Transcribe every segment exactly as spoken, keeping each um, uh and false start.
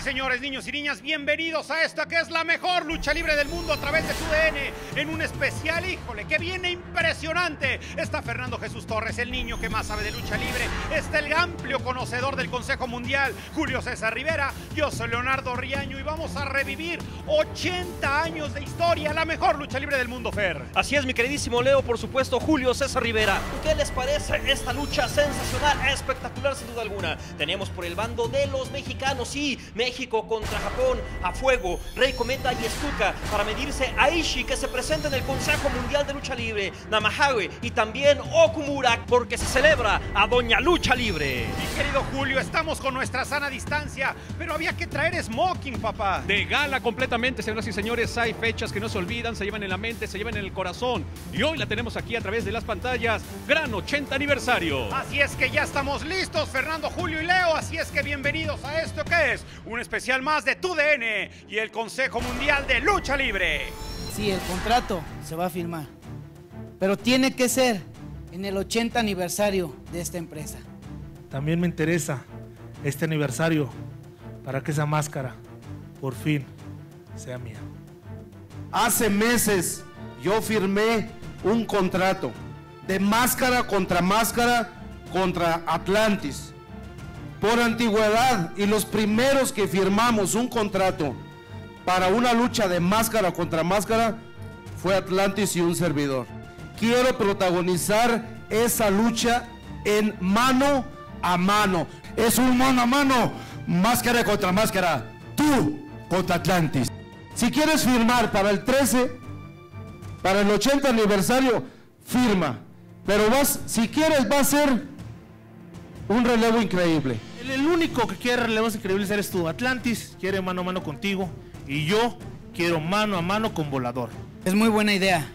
señores, niños y niñas, bienvenidos a esta que es la mejor lucha libre del mundo a través de T U D N, en un especial, híjole, que viene impresionante. Está Fernando Jesús Torres, el niño que más sabe de lucha libre. Está el amplio conocedor del Consejo Mundial, Julio César Rivera. Yo soy Leonardo Riaño y vamos a revivir ochenta años de historia, la mejor lucha libre del mundo, Fer. Así es, mi queridísimo Leo, por supuesto, Julio César Rivera. ¿Qué les parece esta lucha sensacional, espectacular sin duda alguna? Tenemos por el bando de los mexicanos, sí, México contra Japón, a fuego, Rey Cometa y Stuka, para medirse a Ishii, que se presenta en el Consejo Mundial de Lucha Libre, Namahawe y también Okumura, porque se celebra a Doña Lucha Libre. Mi querido Julio, estamos con nuestra sana distancia, pero había que traer smoking, papá. De gala completamente, señoras y señores, hay fechas que no se olvidan, se llevan en la mente, se llevan en el corazón, y hoy la tenemos aquí a través de las pantallas, gran ochenta aniversario. Así es que ya estamos listos, Fernando, Julio y Leo, así es que bienvenidos a esto que es un especial más de T U D N y el Consejo Mundial de Lucha Libre. Sí, el contrato se va a firmar, pero tiene que ser en el ochenta aniversario de esta empresa. También me interesa este aniversario para que esa máscara por fin sea mía. Hace meses yo firmé un contrato de máscara contra máscara contra Atlantis. Por antigüedad, y los primeros que firmamos un contrato para una lucha de máscara contra máscara fue Atlantis y un servidor. Quiero protagonizar esa lucha en mano a mano. Es un mano a mano, máscara contra máscara, tú contra Atlantis. Si quieres firmar para el trece, para el ochenta aniversario, firma. Pero vas, si quieres, va a ser un relevo increíble. El, el único que quiere relevos increíbles eres tú. Atlantis quiere mano a mano contigo y yo quiero mano a mano con Volador. Es muy buena idea.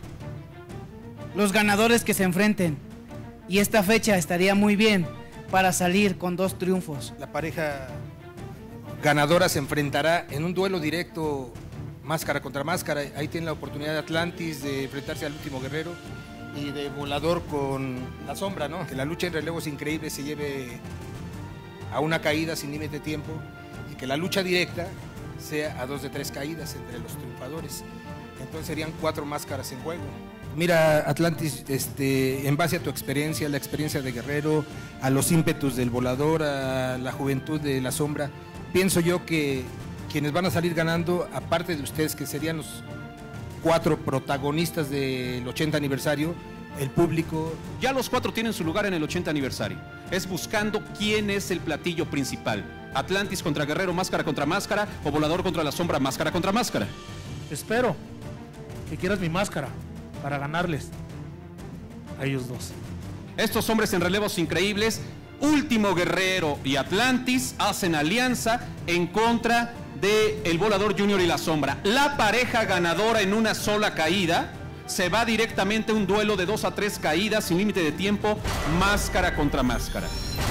Los ganadores que se enfrenten, y esta fecha estaría muy bien para salir con dos triunfos. La pareja ganadora se enfrentará en un duelo directo, máscara contra máscara. Ahí tiene la oportunidad de Atlantis de enfrentarse al último guerrero y de Volador con la sombra, ¿no? Que la lucha en relevos increíbles se lleve a una caída sin límite de tiempo y que la lucha directa sea a dos de tres caídas entre los triunfadores. Entonces serían cuatro máscaras en juego. Mira, Atlantis, este, en base a tu experiencia, la experiencia de guerrero, a los ímpetus del Volador, a la juventud de la sombra, pienso yo que quienes van a salir ganando, aparte de ustedes, que serían los cuatro protagonistas del ochenta aniversario, el público. Ya los cuatro tienen su lugar en el ochenta aniversario. Es buscando quién es el platillo principal. Atlantis contra Guerrero, máscara contra máscara, o Volador contra la sombra, máscara contra máscara. Espero que quieras mi máscara para ganarles a ellos dos. Estos hombres en relevos increíbles, Último Guerrero y Atlantis, hacen alianza en contra de el Volador Junior y la sombra. La pareja ganadora en una sola caída se va directamente a un duelo de dos a tres caídas sin límite de tiempo, máscara contra máscara.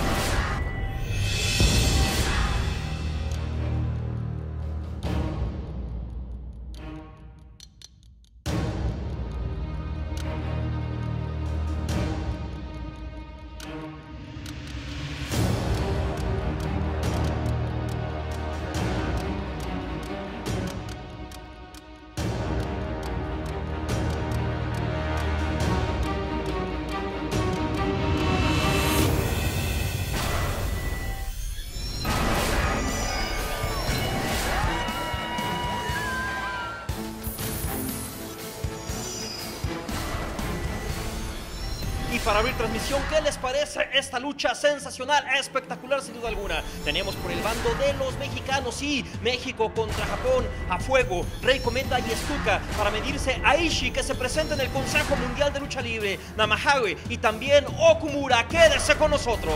Y para abrir transmisión, ¿qué les parece esta lucha sensacional, espectacular sin duda alguna? Tenemos por el bando de los mexicanos, sí, México contra Japón, a fuego, Rey Cometa y Stuka, para medirse a Ishii, que se presenta en el Consejo Mundial de Lucha Libre, Namahawe y también Okumura. Quédese con nosotros.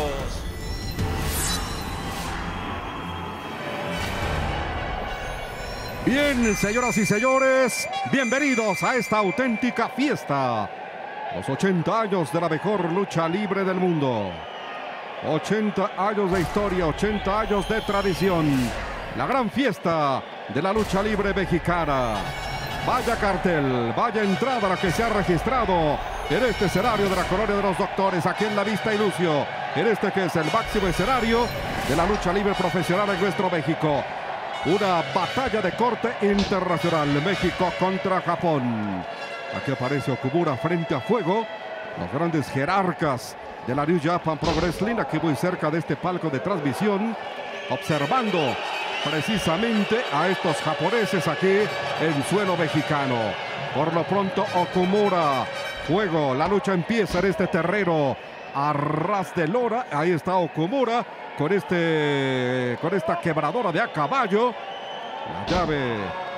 Bien, señoras y señores, bienvenidos a esta auténtica fiesta. Los ochenta años de la mejor lucha libre del mundo. ochenta años de historia, ochenta años de tradición. La gran fiesta de la lucha libre mexicana. Vaya cartel, vaya entrada la que se ha registrado en este escenario de la Colonia de los Doctores, aquí en La Vista y Lucio, en este que es el máximo escenario de la lucha libre profesional en nuestro México. Una batalla de corte internacional. México contra Japón. Aquí aparece Okumura frente a Fuego. Los grandes jerarcas de la New Japan Pro Wrestling. Aquí muy cerca de este palco de transmisión. Observando precisamente a estos japoneses aquí en suelo mexicano. Por lo pronto Okumura. Fuego. La lucha empieza en este terreno a ras de lora. Ahí está Okumura con, este, con esta quebradora de a caballo. La llave,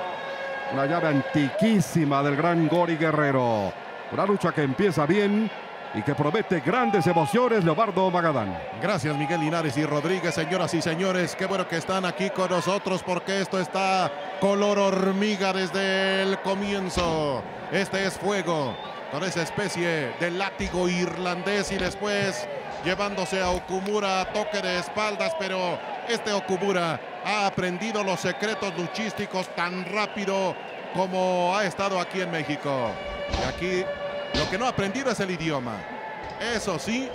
una llave antiquísima del gran Gori Guerrero. Una lucha que empieza bien y que promete grandes emociones. Leobardo Magadán. Gracias, Miguel Linares y Rodríguez. Señoras y señores, qué bueno que están aquí con nosotros, porque esto está color hormiga desde el comienzo. Este es Fuego, con esa especie de látigo irlandés, y después llevándose a Okumura a toque de espaldas, pero este Okumura ha aprendido los secretos luchísticos tan rápido como ha estado aquí en México. Y aquí lo que no ha aprendido es el idioma. Eso sí,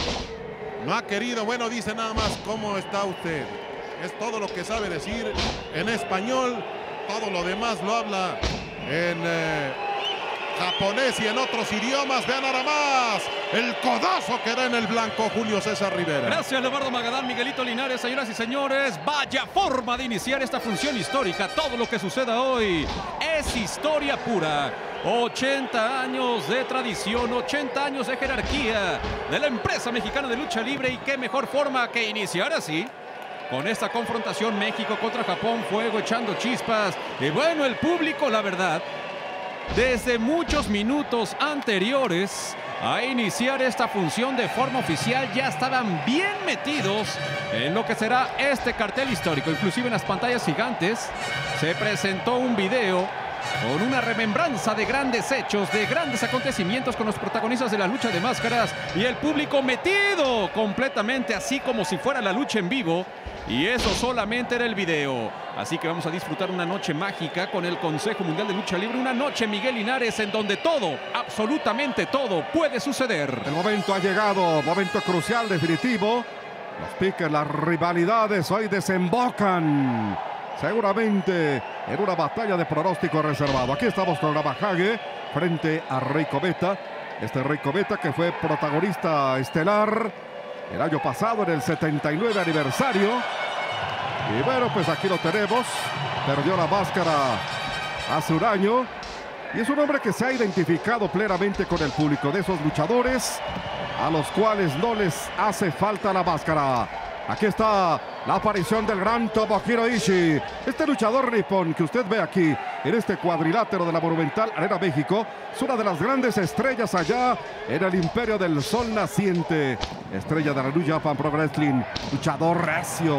no ha querido, bueno, dice nada más cómo está usted. Es todo lo que sabe decir en español. Todo lo demás lo habla en eh, japonés y en otros idiomas. Vean nada más el codazo que da en el blanco Julio César Rivera. Gracias, Leobardo Magadán, Miguelito Linares. Señoras y señores, vaya forma de iniciar esta función histórica. Todo lo que suceda hoy es historia pura. ochenta años de tradición, ochenta años de jerarquía de la empresa mexicana de lucha libre, y qué mejor forma que iniciar así con esta confrontación México contra Japón. Fuego echando chispas, y bueno, el público, la verdad, desde muchos minutos anteriores a iniciar esta función de forma oficial, ya estaban bien metidos en lo que será este cartel histórico. Inclusive en las pantallas gigantes se presentó un video con una remembranza de grandes hechos, de grandes acontecimientos, con los protagonistas de la lucha de máscaras y el público metido completamente, así como si fuera la lucha en vivo. Y eso solamente era el video. Así que vamos a disfrutar una noche mágica con el Consejo Mundial de Lucha Libre. Una noche, Miguel Linares, en donde todo, absolutamente todo, puede suceder. El momento ha llegado, momento crucial, definitivo. Los piques, las rivalidades hoy desembocan seguramente en una batalla de pronóstico reservado. Aquí estamos con Navajage frente a Rey Cometa. Este Rey Cometa que fue protagonista estelar el año pasado en el setenta y nueve aniversario. Y bueno, pues aquí lo tenemos. Perdió la máscara hace un año. Y es un hombre que se ha identificado plenamente con el público, de esos luchadores a los cuales no les hace falta la máscara. Aquí está la aparición del gran Tomohiro Ishii. Este luchador nipón que usted ve aquí en este cuadrilátero de la Monumental Arena México es una de las grandes estrellas allá en el Imperio del Sol Naciente. Estrella de la New Japan Pro Wrestling. Luchador recio,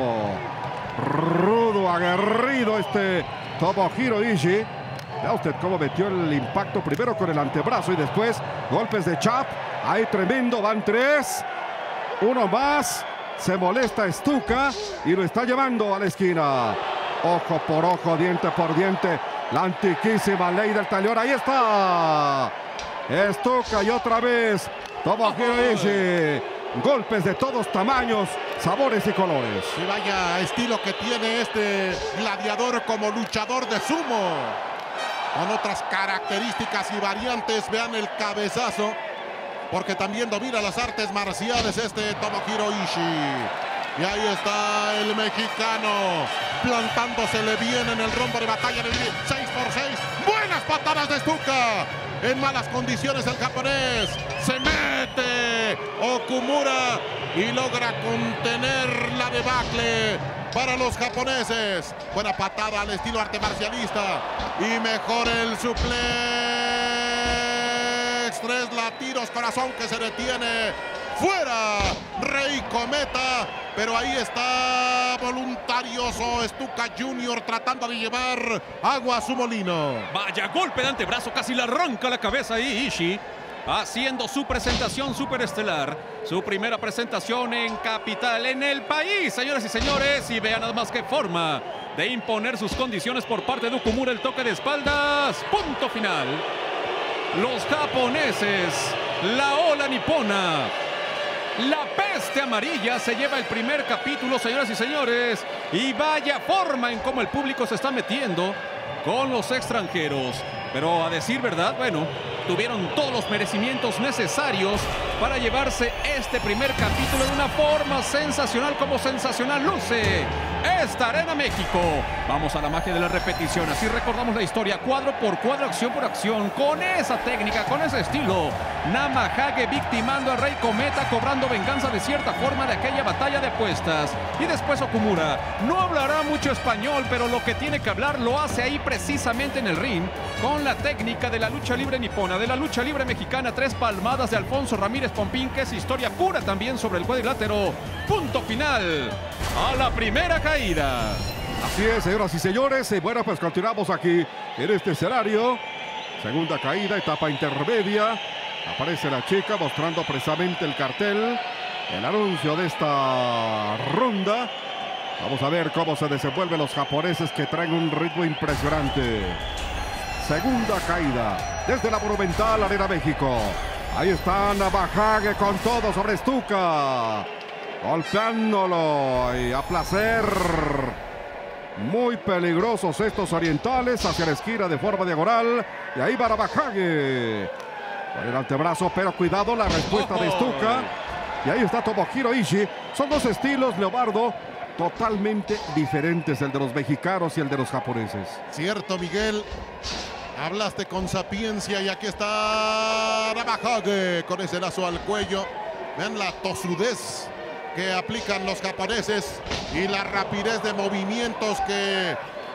rudo, aguerrido este Tomohiro Ishii. Vea usted cómo metió el impacto primero con el antebrazo y después golpes de chap. Ahí tremendo, van tres. Uno más. Se molesta Stuka y lo está llevando a la esquina. Ojo por ojo, diente por diente. La antiquísima ley del talión. Ahí está. Stuka y otra vez Tomohiro Ishii. Golpes de todos tamaños, sabores y colores. Y vaya estilo que tiene este gladiador como luchador de sumo. Con otras características y variantes. Vean el cabezazo, porque también domina las artes marciales este Tomohiro Ishii. Y ahí está el mexicano, plantándosele bien en el rombo de batalla de seis por seis. Buenas patadas de Stuka. En malas condiciones el japonés. Se mete Okumura y logra contener la debacle para los japoneses. Buena patada al estilo arte marcialista. Y mejor el suplex. Tres latidos, corazón que se detiene. Fuera Rey Cometa, pero ahí está voluntarioso Stuka junior tratando de llevar agua a su molino. Vaya golpe de antebrazo, casi le arranca la cabeza ahí Ishii, haciendo su presentación superestelar, su primera presentación en capital, en el país, señoras y señores. Y vean nada más qué forma de imponer sus condiciones por parte de Okumura. El toque de espaldas, punto final. Los japoneses, la ola nipona, la peste celeste amarilla se lleva el primer capítulo, señoras y señores. Y vaya forma en cómo el público se está metiendo con los extranjeros. Pero a decir verdad, bueno, tuvieron todos los merecimientos necesarios para llevarse este primer capítulo de una forma sensacional, como sensacional luce esta Arena México. Vamos a la magia de la repetición, así recordamos la historia, cuadro por cuadro, acción por acción, con esa técnica, con ese estilo. Namahage victimando a Rey Cometa, cobrando venganza de cierta forma de aquella batalla de apuestas. Y después Okumura no hablará mucho español, pero lo que tiene que hablar lo hace ahí precisamente en el ring, con la técnica de la lucha libre nipona, de la lucha libre mexicana. Tres palmadas de Alfonso Ramírez Pompín, que es historia pura también sobre el cuadrilátero. Punto final a la primera caída. Así es, señoras y señores. Y bueno, pues continuamos aquí en este escenario. Segunda caída, etapa intermedia. Aparece la chica mostrando precisamente el cartel, el anuncio de esta ronda. Vamos a ver cómo se desenvuelven los japoneses, que traen un ritmo impresionante. Segunda caída desde la Monumental Arena México. Ahí está Namahage con todo sobre Stuka, golpeándolo y a placer. Muy peligrosos estos orientales hacia la esquina de forma diagonal. Y ahí va Namahage con el antebrazo, pero cuidado la respuesta de Stuka. Y ahí está Tomohiro Ishii. Son dos estilos, Leobardo, totalmente diferentes, el de los mexicanos y el de los japoneses. Cierto, Miguel. Hablaste con sapiencia y aquí está Namahage con ese lazo al cuello. Vean la tosudez que aplican los japoneses y la rapidez de movimientos que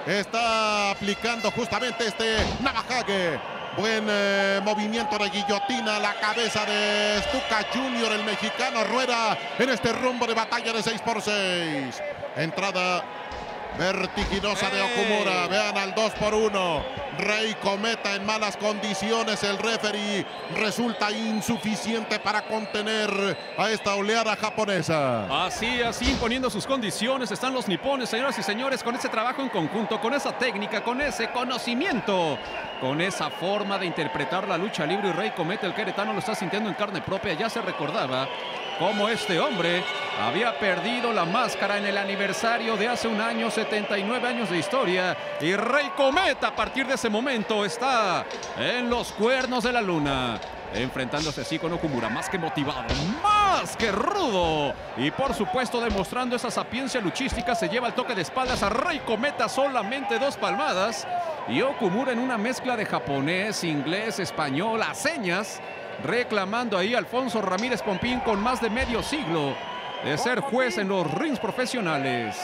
está aplicando justamente este Namahage. Buen eh, movimiento de guillotina, la cabeza de Stuka Junior, el mexicano rueda en este rumbo de batalla de seis por seis. Entrada vertiginosa de Okumura. Vean al dos por uno. Rey Cometa en malas condiciones. El referee resulta insuficiente para contener a esta oleada japonesa. Así, así, imponiendo sus condiciones están los nipones, señoras y señores, con ese trabajo en conjunto, con esa técnica, con ese conocimiento, con esa forma de interpretar la lucha libre. Y Rey Cometa, el queretano, lo está sintiendo en carne propia. Ya se recordaba cómo este hombre había perdido la máscara en el aniversario de hace un año, setenta y nueve años de historia. Y Rey Cometa, a partir de ese momento, está en los cuernos de la luna, enfrentándose así con Okumura, más que motivado, más que rudo. Y por supuesto, demostrando esa sapiencia luchística, se lleva el toque de espaldas a Rey Cometa, solamente dos palmadas. Y Okumura en una mezcla de japonés, inglés, español, a señas, reclamando ahí a Alfonso Ramírez Pompín, con más de medio siglo de ser juez en los rings profesionales.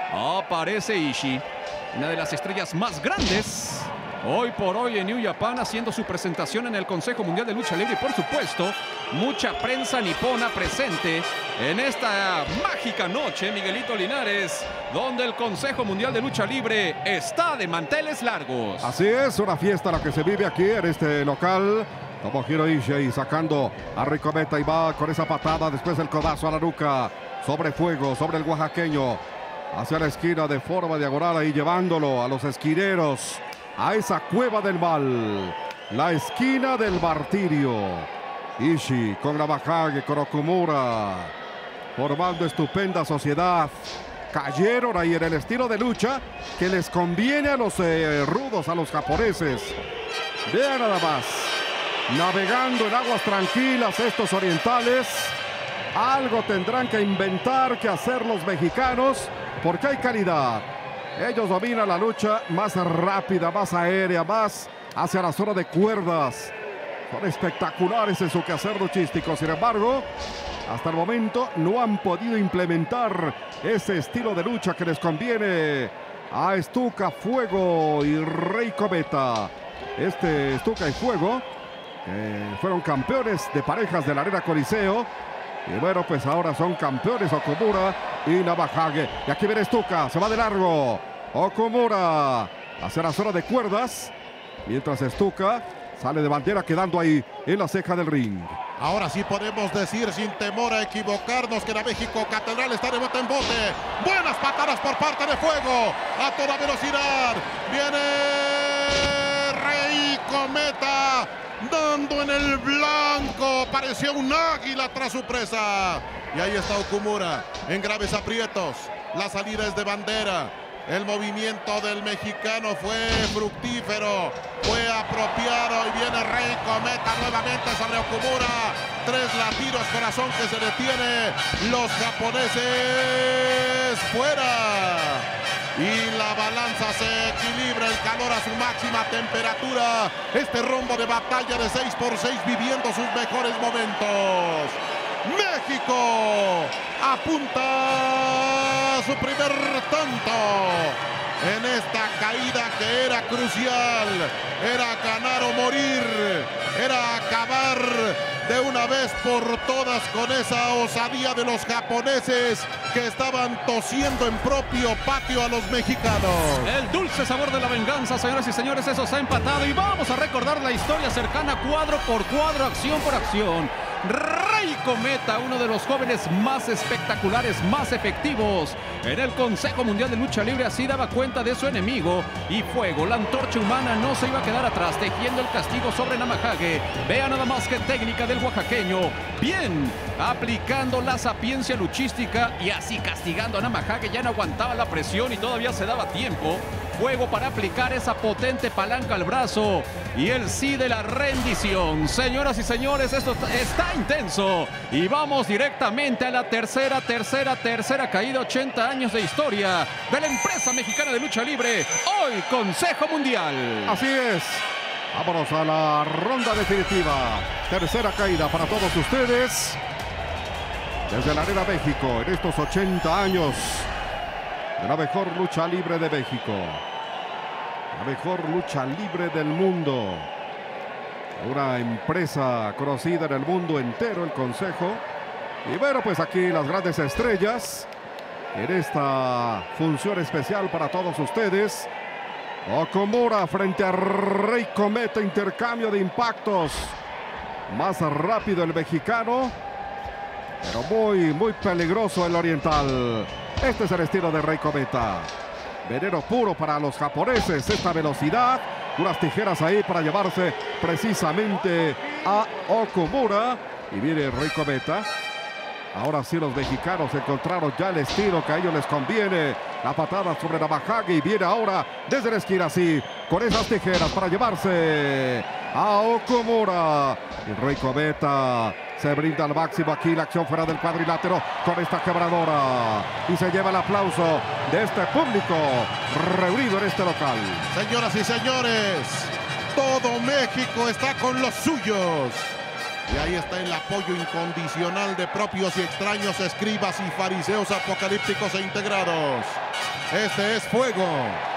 Aparece Ishii, una de las estrellas más grandes hoy por hoy en New Japan, haciendo su presentación en el Consejo Mundial de Lucha Libre. Y por supuesto, mucha prensa nipona presente en esta mágica noche, Miguelito Linares, donde el Consejo Mundial de Lucha Libre está de manteles largos. Así es, una fiesta la que se vive aquí en este local. Tomohiro Ishii sacando a Rey Cometa y va con esa patada, después el codazo a la nuca, sobre fuego, sobre el oaxaqueño, hacia la esquina de forma diagonal, ahí llevándolo a los esquineros, a esa cueva del mal, la esquina del martirio. Ishii con Namahage, con Okumura, formando estupenda sociedad. Cayeron ahí en el estilo de lucha que les conviene a los eh, rudos, a los japoneses. Vean nada más, navegando en aguas tranquilas estos orientales. Algo tendrán que inventar, que hacer los mexicanos, porque hay calidad. Ellos dominan la lucha más rápida, más aérea, más hacia la zona de cuerdas. Son espectaculares en su quehacer luchístico. Sin embargo, hasta el momento no han podido implementar ese estilo de lucha que les conviene a Stuka, Fuego y Rey Cometa. Este Stuka y Fuego eh, fueron campeones de parejas de la Arena Coliseo. Y bueno, pues ahora son campeones Okumura y Namahage. Y aquí viene Stuka, se va de largo. Okumura hacia la zona de cuerdas, mientras Stuka sale de bandera, quedando ahí en la ceja del ring. Ahora sí podemos decir sin temor a equivocarnos que la México Catedral está de bote en bote. Buenas patadas por parte de Fuego a toda velocidad. Viene Rey Cometa dando en el blanco. Pareció un águila tras su presa. Y ahí está Okumura en graves aprietos. La salida es de bandera. El movimiento del mexicano fue fructífero, fue apropiado y viene Rey Cometa nuevamente sobre Okumura. Tres latidos, corazón que se detiene. Los japoneses fuera. Y la balanza se equilibra, el calor a su máxima temperatura. Este rombo de batalla de seis por seis viviendo sus mejores momentos. México apunta su primer tanto en esta caída que era crucial. Era ganar o morir, era acabar de una vez por todas con esa osadía de los japoneses que estaban tosiendo en propio patio a los mexicanos. El dulce sabor de la venganza, señoras y señores, eso se ha empatado y vamos a recordar la historia cercana cuadro por cuadro, acción por acción. Rey Cometa, uno de los jóvenes más espectaculares, más efectivos en el Consejo Mundial de Lucha Libre, así daba cuenta de su enemigo. Y Fuego, la antorcha humana, no se iba a quedar atrás, tejiendo el castigo sobre Namahage. Vea nada más que técnica del oaxaqueño. Bien, aplicando la sapiencia luchística y así castigando a Namahage. Ya no aguantaba la presión y todavía se daba tiempo. Fuego para aplicar esa potente palanca al brazo y el sí de la rendición. Señoras y señores, esto está intenso y vamos directamente a la tercera, tercera, tercera caída. ochenta años de historia de la empresa mexicana de lucha libre, hoy Consejo Mundial. Así es. Vámonos a la ronda definitiva. Tercera caída para todos ustedes. Desde la Arena México, en estos ochenta años de la mejor lucha libre de México. La mejor lucha libre del mundo. Una empresa conocida en el mundo entero, el Consejo. Y bueno, pues aquí las grandes estrellas en esta función especial para todos ustedes. Okumura frente a Rey Cometa, intercambio de impactos. Más rápido el mexicano, pero muy, muy peligroso el oriental. Este es el estilo de Rey Cometa. Veneno puro para los japoneses, esta velocidad. Unas tijeras ahí para llevarse precisamente a Okumura. Y viene Rey Cometa. Ahora sí los mexicanos encontraron ya el estilo que a ellos les conviene. La patada sobre Namahage y viene ahora desde la esquina así, con esas tijeras para llevarse a Okumura. Y Rey Cometa se brinda al máximo aquí la acción fuera del cuadrilátero con esta quebradora. Y se lleva el aplauso de este público reunido en este local. Señoras y señores, todo México está con los suyos. Y ahí está el apoyo incondicional de propios y extraños, escribas y fariseos apocalípticos e integrados. Este es Fuego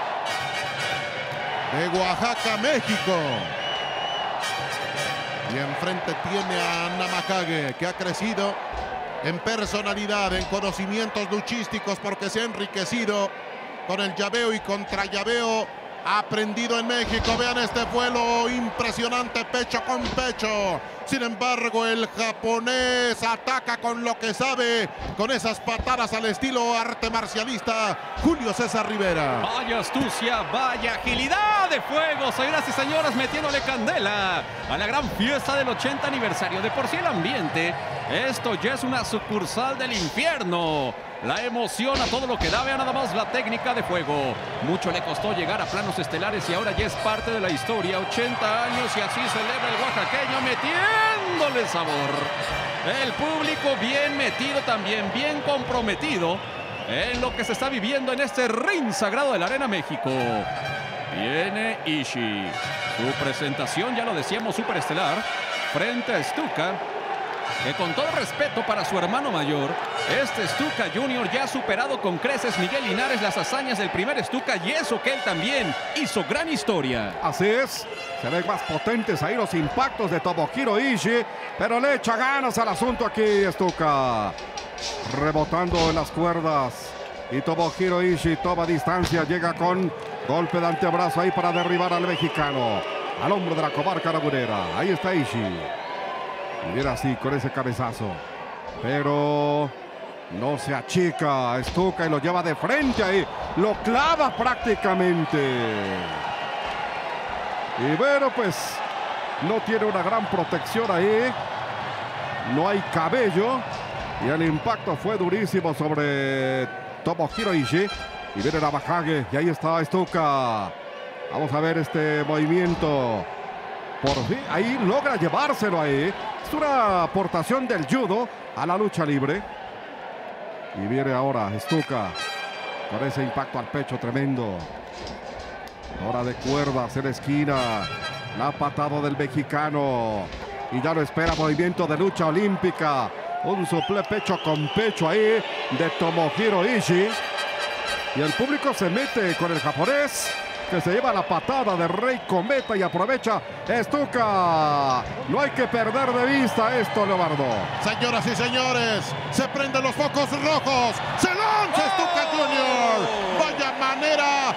de Oaxaca, México. Y enfrente tiene a Namahage, que ha crecido en personalidad, en conocimientos luchísticos, porque se ha enriquecido con el llaveo y contra llaveo. Ha aprendido en México. Vean este vuelo impresionante, pecho con pecho. Sin embargo, el japonés ataca con lo que sabe, con esas patadas al estilo arte marcialista Julio César Rivera. Vaya astucia, vaya agilidad de Fuego, señoras y señores, metiéndole candela a la gran fiesta del ochenta aniversario. De por sí el ambiente, esto ya es una sucursal del infierno. La emoción a todo lo que da. Vean nada más la técnica de Fuego. Mucho le costó llegar a planos estelares y ahora ya es parte de la historia. ochenta años y así celebra el oaxaqueño, metiéndole sabor. El público bien metido también, bien comprometido en lo que se está viviendo en este ring sagrado de la Arena México. Viene Ishii. Su presentación, ya lo decíamos, superestelar, frente a Stuka, que con todo respeto para su hermano mayor, este Stuka junior ya ha superado con creces Miguel Linares las hazañas del primer Stuka, y eso que él también hizo gran historia. Así es, se ven más potentes ahí los impactos de Tomohiro Ishii, pero le echa ganas al asunto aquí Stuka. Rebotando en las cuerdas y Tomohiro Ishii toma distancia, llega con golpe de antebrazo ahí para derribar al mexicano, al hombro de la comarca lagunera. Ahí está Ishii. Y viene así con ese cabezazo, pero no se achica Stuka y lo lleva de frente ahí, lo clava prácticamente. Y bueno, pues no tiene una gran protección ahí, no hay cabello, Y el impacto fue durísimo sobre Tomohiro Ishii. Y viene Namahage. Y ahí está Stuka. Vamos a ver este movimiento. Por fin, ahí logra llevárselo ahí. Es una aportación del judo a la lucha libre. Y viene ahora Stuka con ese impacto al pecho tremendo. Ahora de cuerdas en la esquina. La patada del mexicano. Y ya lo espera movimiento de lucha olímpica. Un suple pecho con pecho ahí de Tomohiro Ishii. Y el público se mete con el japonés, que se lleva la patada de Rey Cometa y aprovecha Stuka. No hay que perder de vista esto, Leobardo. Señoras y señores, se prenden los focos rojos. Se lanza ¡Oh! Stuka Junior. Vaya manera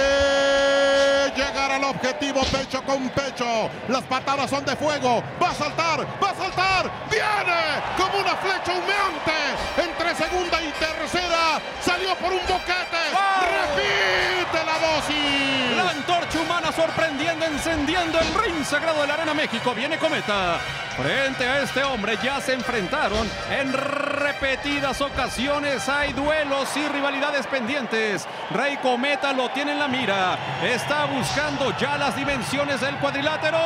de llegar al objetivo pecho con pecho. Las patadas son de fuego. Va a saltar, va a saltar. Viene como una flecha humeante. Entre segunda y tercera salió por un boquete. ¡Oh! Repite la dosis. La antorcha humana sorprendiendo, encendiendo el ring sagrado de la Arena México. Viene Cometa. Frente a este hombre ya se enfrentaron en repetidas ocasiones. Hay duelos y rivalidades pendientes. Rey Cometa lo tiene en la mira. Está buscando ya las dimensiones del cuadrilátero.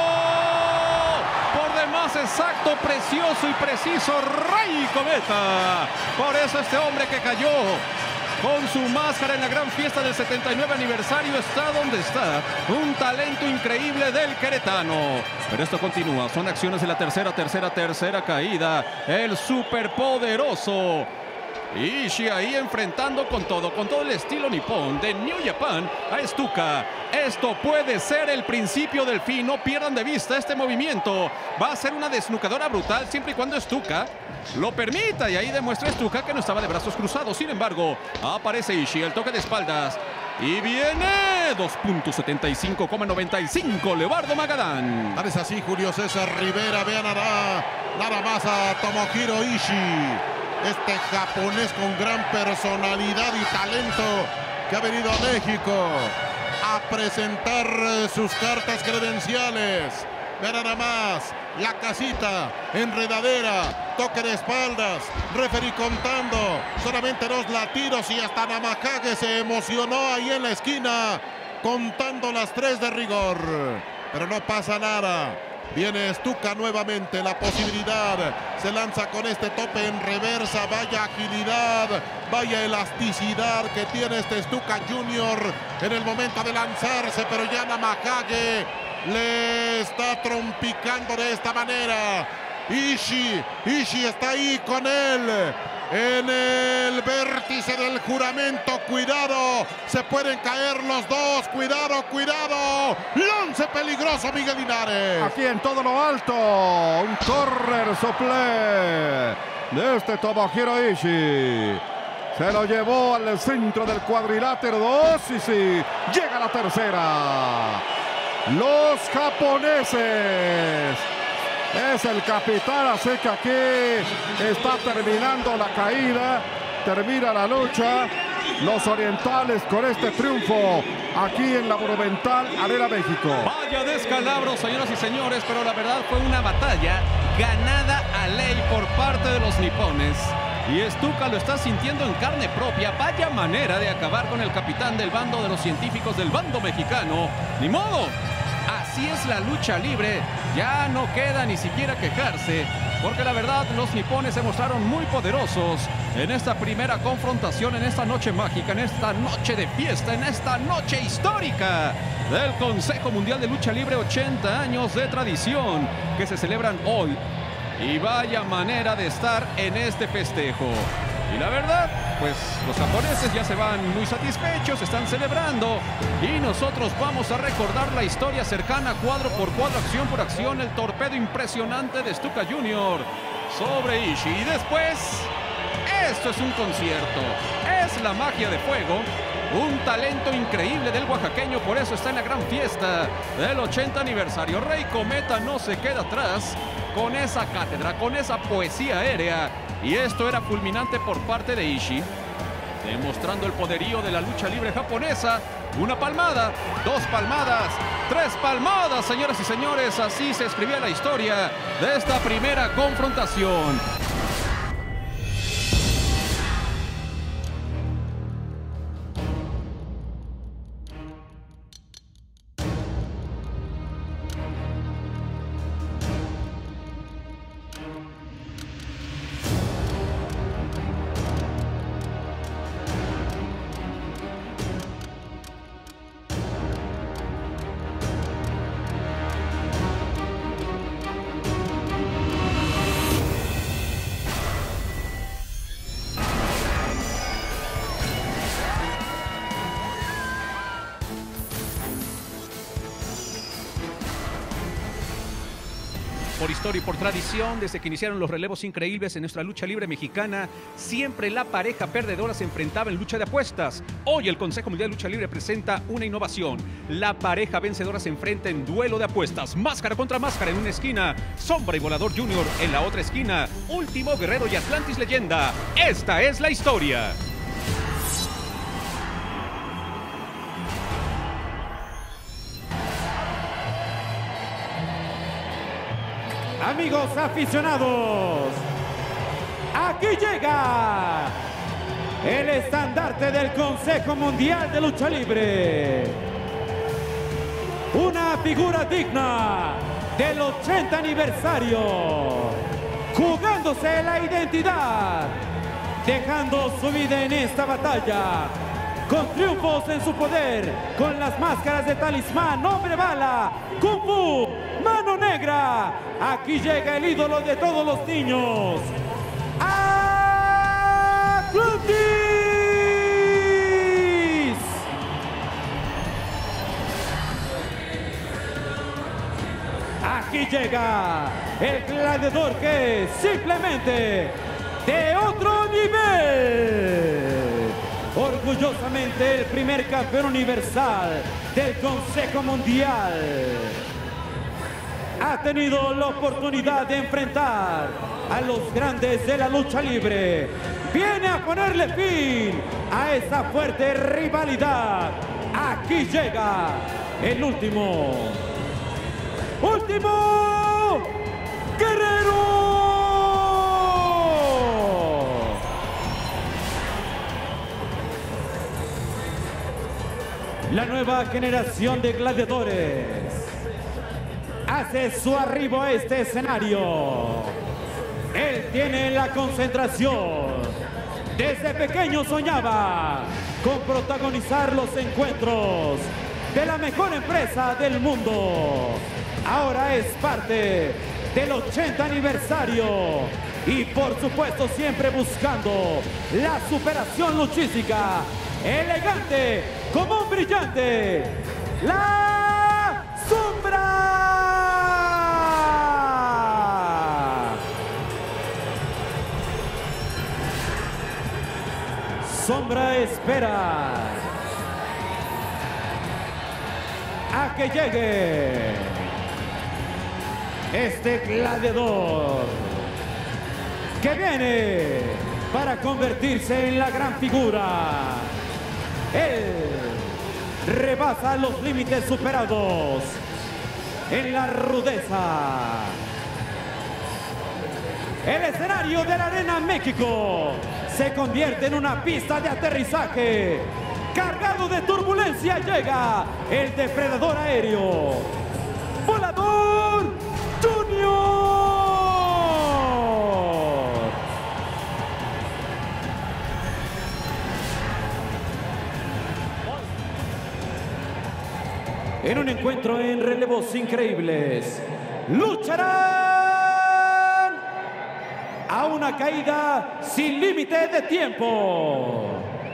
Por demás exacto, precioso y preciso Rey Cometa. Por eso este hombre que cayó con su máscara en la gran fiesta del setenta y nueve aniversario está donde está. Un talento increíble del queretano. Pero esto continúa. Son acciones de la tercera, tercera, tercera caída. El superpoderoso Ishii ahí enfrentando con todo, con todo el estilo nipón de New Japan a Stuka. Esto puede ser el principio del fin. No pierdan de vista este movimiento. Va a ser una desnucadora brutal siempre y cuando Stuka lo permita. Y ahí demuestra Stuka que no estaba de brazos cruzados. Sin embargo, aparece Ishii, el toque de espaldas. Y viene dos punto setenta y cinco, noventa y cinco, Leobardo Magadán. Tal es así, Julio César Rivera. Vean nada, nada más a Tomohiro Ishii. Este japonés con gran personalidad y talento que ha venido a México a presentar sus cartas credenciales. Vean nada más, la casita, enredadera, toque de espaldas, referee contando, solamente dos latidos y hasta Namahage se emocionó ahí en la esquina, contando las tres de rigor. Pero no pasa nada. Viene Stuka nuevamente, la posibilidad, se lanza con este tope en reversa, vaya agilidad, vaya elasticidad que tiene este Stuka Junior en el momento de lanzarse, pero ya Namahage le está trompicando de esta manera. Ishii, Ishii está ahí con él. En el vértice del juramento, cuidado, se pueden caer los dos, cuidado, cuidado, lance peligroso Miguel Linares. Aquí en todo lo alto, un correr sople de este Tomohiro Ishii. Se lo llevó al centro del cuadrilátero, dos y sí, llega la tercera. Los japoneses. Es el capitán, así que aquí está terminando la caída, termina la lucha. Los orientales con este triunfo aquí en la Monumental Arena México. Vaya descalabro, señoras y señores, pero la verdad fue una batalla ganada a ley por parte de los nipones. Y Stuka lo está sintiendo en carne propia. Vaya manera de acabar con el capitán del bando de los científicos del bando mexicano. ¡Ni modo! Así es la lucha libre, ya no queda ni siquiera quejarse, porque la verdad los nipones se mostraron muy poderosos en esta primera confrontación, en esta noche mágica, en esta noche de fiesta, en esta noche histórica del Consejo Mundial de Lucha Libre, ochenta años de tradición que se celebran hoy. Y vaya manera de estar en este festejo. Y la verdad, pues los japoneses ya se van muy satisfechos, están celebrando. Y nosotros vamos a recordar la historia cercana, cuadro por cuadro, acción por acción, el torpedo impresionante de Stuka Junior sobre Ishii. Y después, esto es un concierto, es la magia de fuego. Un talento increíble del oaxaqueño, por eso está en la gran fiesta del ochenta aniversario. Rey Cometa no se queda atrás con esa cátedra, con esa poesía aérea. Y esto era fulminante por parte de Ishii, demostrando el poderío de la lucha libre japonesa. Una palmada, dos palmadas, tres palmadas, señoras y señores. Así se escribía la historia de esta primera confrontación. historia y por tradición, desde que iniciaron los relevos increíbles en nuestra lucha libre mexicana, siempre la pareja perdedora se enfrentaba en lucha de apuestas. Hoy el Consejo Mundial de Lucha Libre presenta una innovación. La pareja vencedora se enfrenta en duelo de apuestas. Máscara contra máscara en una esquina, Sombra y Volador Junior en la otra esquina, Último Guerrero y Atlantis Leyenda. Esta es la historia. Amigos aficionados, aquí llega el estandarte del Consejo Mundial de Lucha Libre. Una figura digna del ochenta aniversario, jugándose la identidad, dejando su vida en esta batalla, con triunfos en su poder, con las máscaras de Talismán, Hombre Bala, Kung Fu, Mano Negra. Aquí llega el ídolo de todos los niños, Atlantis. Aquí llega el gladiador que es simplemente de otro nivel. Orgullosamente el primer campeón universal del Consejo Mundial. Ha tenido la oportunidad de enfrentar a los grandes de la lucha libre. Viene a ponerle fin a esa fuerte rivalidad. Aquí llega el último, último guerrero. La nueva generación de gladiadores hace su arribo a este escenario. Él tiene la concentración. Desde pequeño soñaba con protagonizar los encuentros de la mejor empresa del mundo. Ahora es parte del ochenta aniversario y por supuesto siempre buscando la superación luchística. Elegante como un brillante, la Sombra. Sombra espera a que llegue este gladiador que viene para convertirse en la gran figura. Él rebasa los límites superados en la rudeza. El escenario de la Arena México se convierte en una pista de aterrizaje. Cargado de turbulencia llega el depredador aéreo, Volador Junior. En un encuentro en relevos increíbles, lucharán a una caída sin límite de tiempo.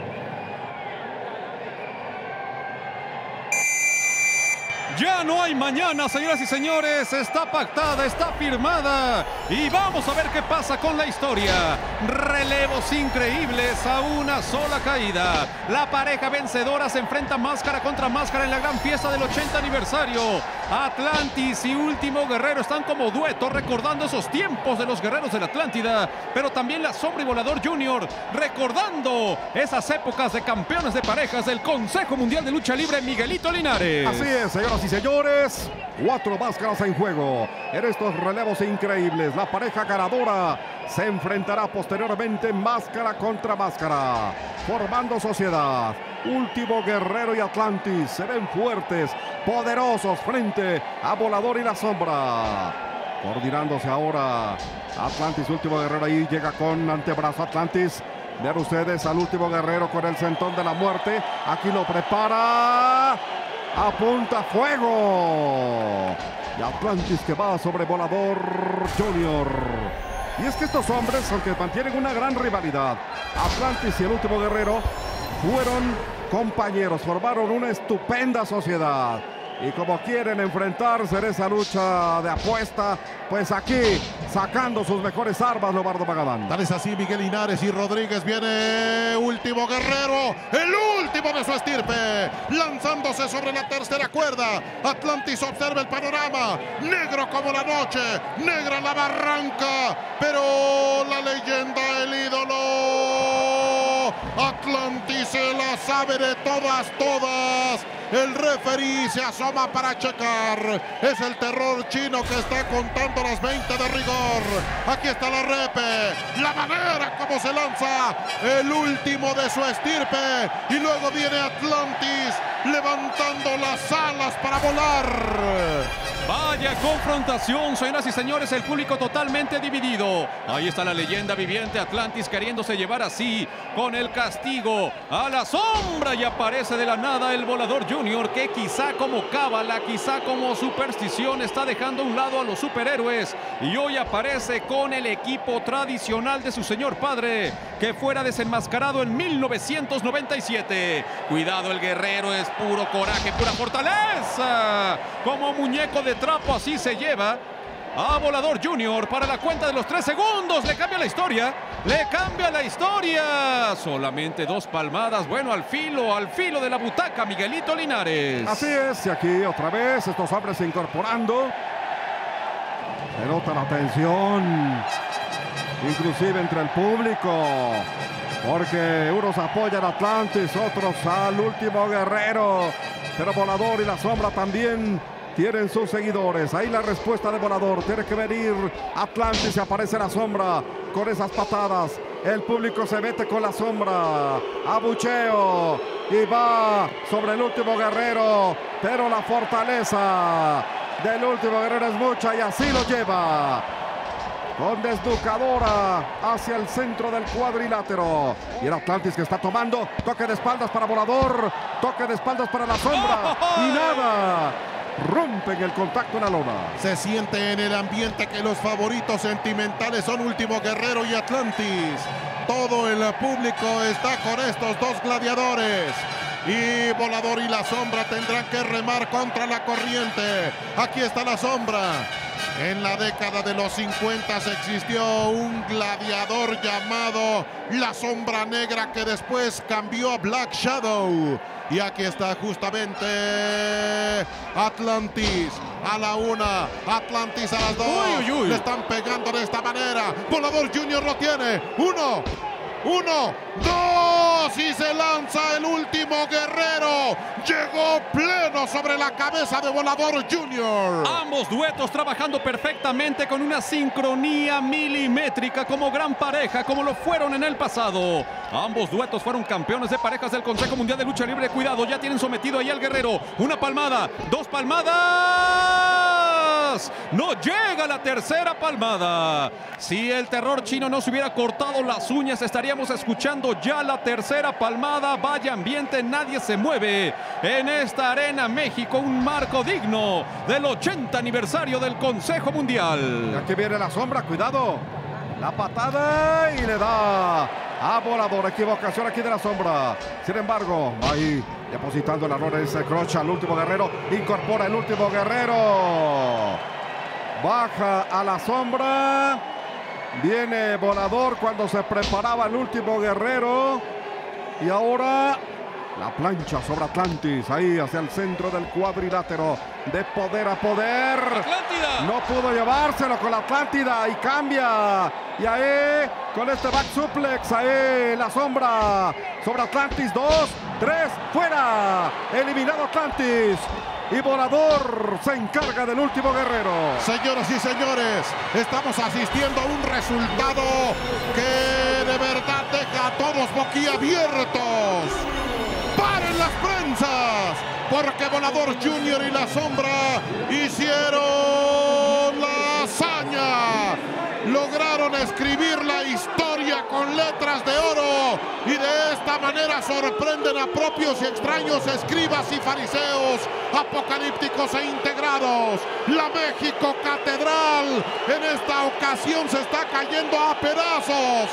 Ya no hay mañana, señoras y señores. Está pactada, está firmada. Y vamos a ver qué pasa con la historia. Relevos increíbles a una sola caída. La pareja vencedora se enfrenta máscara contra máscara en la gran fiesta del ochenta aniversario. Atlantis y Último Guerrero están como dueto recordando esos tiempos de los guerreros de la Atlántida. Pero también la Sombra y Volador Junior recordando esas épocas de campeones de parejas del Consejo Mundial de Lucha Libre, Miguelito Linares. Así es, señoras y señores, cuatro máscaras en juego en estos relevos increíbles. La pareja ganadora se enfrentará posteriormente máscara contra máscara, formando sociedad. Último Guerrero y Atlantis se ven fuertes, poderosos frente a Volador y la Sombra. Coordinándose ahora Atlantis, Último Guerrero, ahí llega con antebrazo Atlantis. Vean ustedes al Último Guerrero con el sentón de la muerte. Aquí lo prepara. Apunta fuego. Y Atlantis que va sobre Volador Junior. Y es que estos hombres, aunque mantienen una gran rivalidad, Atlantis y el Último Guerrero fueron compañeros, formaron una estupenda sociedad. Y como quieren enfrentarse en esa lucha de apuesta, pues aquí sacando sus mejores armas, Leobardo Magadán. Tal es así, Miguel Linares y Rodríguez. Viene Último Guerrero, el último de su estirpe, lanzándose sobre la tercera cuerda. Atlantis observa el panorama, negro como la noche, negra la barranca, pero la leyenda, el ídolo, Atlantis se la sabe de todas, todas. El referí se asoma para checar. Es el terror chino que está contando las veinte de rigor. Aquí está la repe, la manera como se lanza, el último de su estirpe. Y luego viene Atlantis levantando las alas para volar. Vaya confrontación, señoras y señores, el público totalmente dividido. Ahí está la leyenda viviente Atlantis queriéndose llevar así con el castigo a la sombra, y aparece de la nada el Volador Junior, que quizá como cábala, quizá como superstición está dejando a un lado a los superhéroes, y hoy aparece con el equipo tradicional de su señor padre, que fuera desenmascarado en mil novecientos noventa y siete. Cuidado, el guerrero es puro coraje, pura fortaleza. Como muñeco de trapo así se lleva a Volador Junior para la cuenta de los tres segundos. Le cambia la historia, le cambia la historia. Solamente dos palmadas, bueno, al filo, al filo de la butaca, Miguelito Linares. Así es, y aquí otra vez estos hombres incorporando. Se nota la tensión, inclusive entre el público, porque unos apoyan a Atlantis, otros al Último Guerrero, pero Volador y la Sombra también tienen sus seguidores. Ahí la respuesta de Volador, tiene que venir Atlantis y aparece la Sombra con esas patadas. El público se mete con la Sombra, abucheo, y va sobre el Último Guerrero, pero la fortaleza del Último Guerrero es mucha y así lo lleva con desnucadora hacia el centro del cuadrilátero. Y el Atlantis que está tomando toque de espaldas para Volador, toque de espaldas para la Sombra, y nada, rompen el contacto en la lona. Se siente en el ambiente que los favoritos sentimentales son Último Guerrero y Atlantis. Todo el público está con estos dos gladiadores. Y Volador y la Sombra tendrán que remar contra la corriente. Aquí está la Sombra. En la década de los cincuenta existió un gladiador llamado la Sombra Negra, que después cambió a Black Shadow. Y aquí está justamente Atlantis a la una, Atlantis a las dos. Uy, uy, uy. Le están pegando de esta manera. Volador Junior lo tiene. Uno. Uno, dos, y se lanza el Último Guerrero. Llegó pleno sobre la cabeza de Volador Junior. Ambos duetos trabajando perfectamente con una sincronía milimétrica como gran pareja, como lo fueron en el pasado. Ambos duetos fueron campeones de parejas del Consejo Mundial de Lucha Libre. Cuidado, ya tienen sometido ahí al guerrero. Una palmada, dos palmadas. No llega la tercera palmada. Si el terror chino no se hubiera cortado las uñas, estaríamos escuchando ya la tercera palmada. Vaya ambiente, nadie se mueve en esta Arena México. Un marco digno del ochenta aniversario del Consejo Mundial. Y aquí viene la Sombra, cuidado. La patada y le da a Volador. Equivocación aquí de la Sombra. Sin embargo, ahí depositando el error en ese croche al Último Guerrero. Incorpora el Último Guerrero. Baja a la Sombra. Viene Volador cuando se preparaba el Último Guerrero. Y ahora la plancha sobre Atlantis. Ahí hacia el centro del cuadrilátero. De poder a poder. Atlántida. No pudo llevárselo con la Atlántida. Y cambia. Y ahí con este back suplex. Ahí la Sombra sobre Atlantis. Dos, tres, fuera. Eliminado Atlantis. Y Volador se encarga del Último Guerrero. Señoras y señores, estamos asistiendo a un resultado que de verdad deja a todos boquiabiertos. ¡Paren las prensas! Porque Volador Junior y la Sombra hicieron la hazaña. Lograron escribir la historia con letras de oro y de esta manera sorprenden a propios y extraños escribas y fariseos, apocalípticos e integrados. La México Catedral en esta ocasión se está cayendo a pedazos.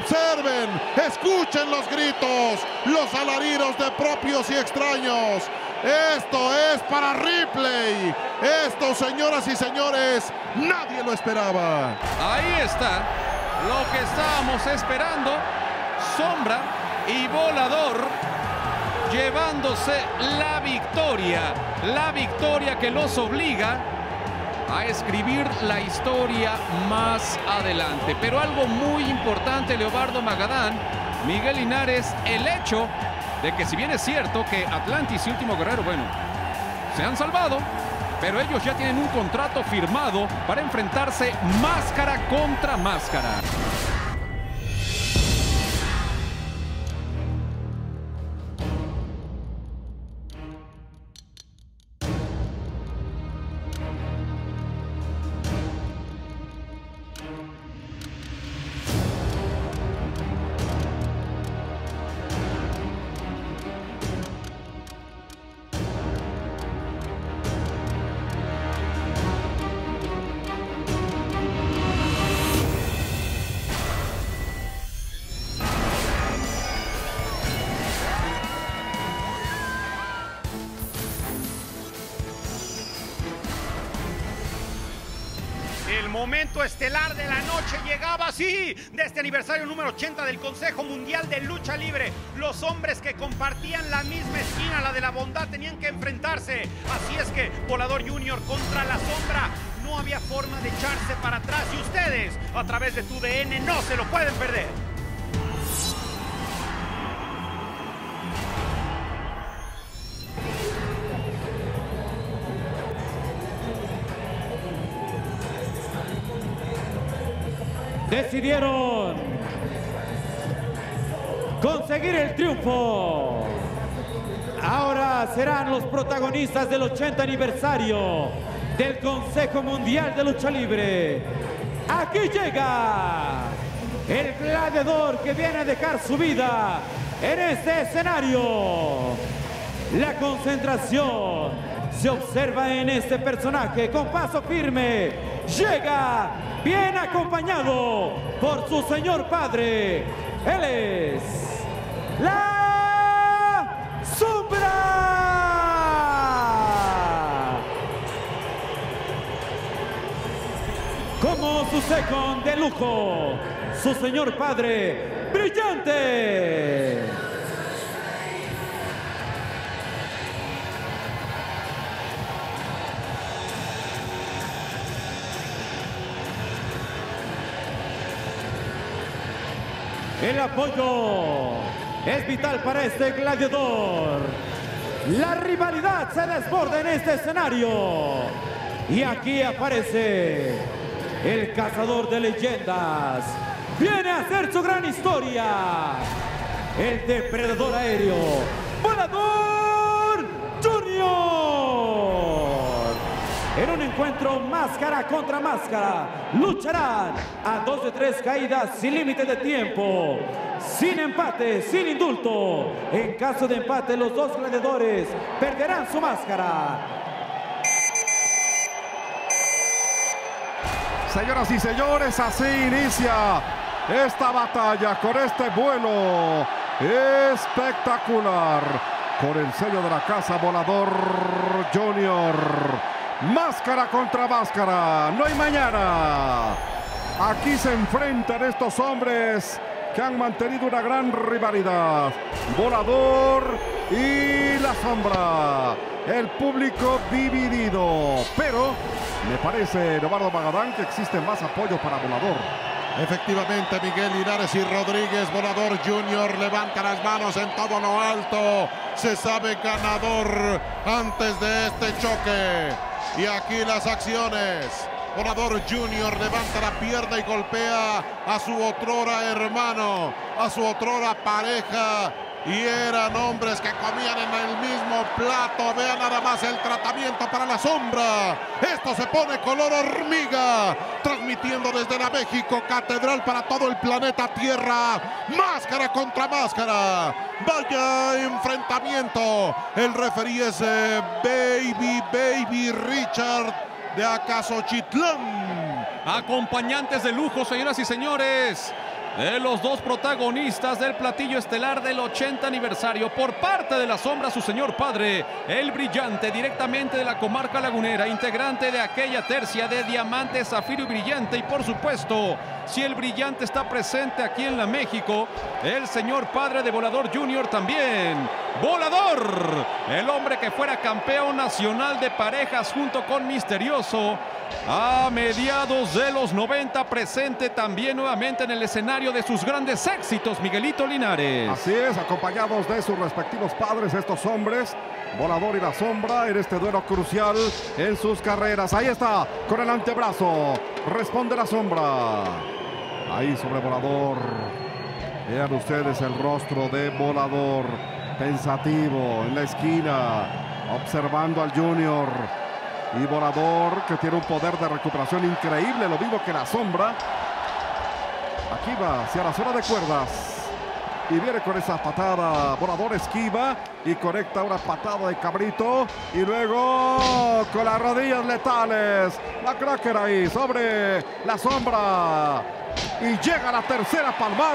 Observen, escuchen los gritos, los alaridos de propios y extraños. Esto es para Ripley. Esto, señoras y señores, nadie lo esperaba. Ahí está lo que estábamos esperando. Sombra y Volador llevándose la victoria. La victoria que los obliga a escribir la historia más adelante. Pero algo muy importante, Leobardo Magadán, Miguel Linares, el hecho de que si bien es cierto que Atlantis y Último Guerrero, bueno, se han salvado, pero ellos ya tienen un contrato firmado para enfrentarse máscara contra máscara. El momento estelar de la noche llegaba así, de este aniversario número ochenta del Consejo Mundial de Lucha Libre. Los hombres que compartían la misma esquina, la de la bondad, tenían que enfrentarse. Así es que Volador Junior contra La Sombra. No había forma de echarse para atrás y ustedes, a través de tu D N, no se lo pueden perder. Decidieron conseguir el triunfo. Ahora serán los protagonistas del ochenta aniversario del Consejo Mundial de Lucha Libre. Aquí llega el gladiador que viene a dejar su vida en este escenario. La concentración se observa en este personaje con paso firme. Llega bien acompañado por su señor padre. Él es La Sombra. Como su second de lujo, su señor padre Brillante. El apoyo es vital para este gladiador. La rivalidad se desborda en este escenario. Y aquí aparece el cazador de leyendas. Viene a hacer su gran historia. El depredador aéreo, Volador Junior. En un encuentro máscara contra máscara, lucharán a dos de tres caídas sin límite de tiempo, sin empate, sin indulto. En caso de empate, los dos gladiadores perderán su máscara. Señoras y señores, así inicia esta batalla con este vuelo espectacular con el sello de la casa Volador Junior. Máscara contra máscara, no hay mañana. Aquí se enfrentan estos hombres que han mantenido una gran rivalidad. Volador y La Sombra. El público dividido. Pero me parece, Leobardo Magadán, que existen más apoyos para Volador. Efectivamente, Miguel Linares y Rodríguez. Volador Junior levanta las manos en todo lo alto. Se sabe ganador antes de este choque. Y aquí las acciones. Volador Junior levanta la pierna y golpea a su otrora hermano, a su otrora pareja. Y eran hombres que comían en el mismo plato. Vean nada más el tratamiento para La Sombra. Esto se pone color hormiga. Transmitiendo desde la México Catedral para todo el planeta Tierra. Máscara contra máscara. Vaya enfrentamiento. El referí es eh, Baby, Baby Richard de Acasochitlán. Acompañantes de lujo, señoras y señores. de los dos protagonistas del platillo estelar del ochenta aniversario. Por parte de la sombra, su señor padre, el brillante, directamente de la comarca lagunera, integrante de aquella tercia de diamante, zafiro y brillante. Y por supuesto, si el brillante está presente aquí en la México, el señor padre de Volador Junior también. Volador, el hombre que fuera campeón nacional de parejas junto con Misterioso a mediados de los noventa, presente también nuevamente en el escenario de sus grandes éxitos, Miguelito Linares. Así es, acompañados de sus respectivos padres, estos hombres, Volador y la sombra, en este duelo crucial en sus carreras. Ahí está, con el antebrazo, responde la sombra. Ahí sobre Volador. Vean ustedes el rostro de Volador, pensativo en la esquina, observando al Junior. Y Volador, que tiene un poder de recuperación increíble, lo mismo que la sombra. Aquí va hacia la zona de cuerdas. Y viene con esa patada. Volador esquiva y conecta una patada de Cabrito. Y luego con las rodillas letales. La cracker ahí sobre la sombra. Y llega la tercera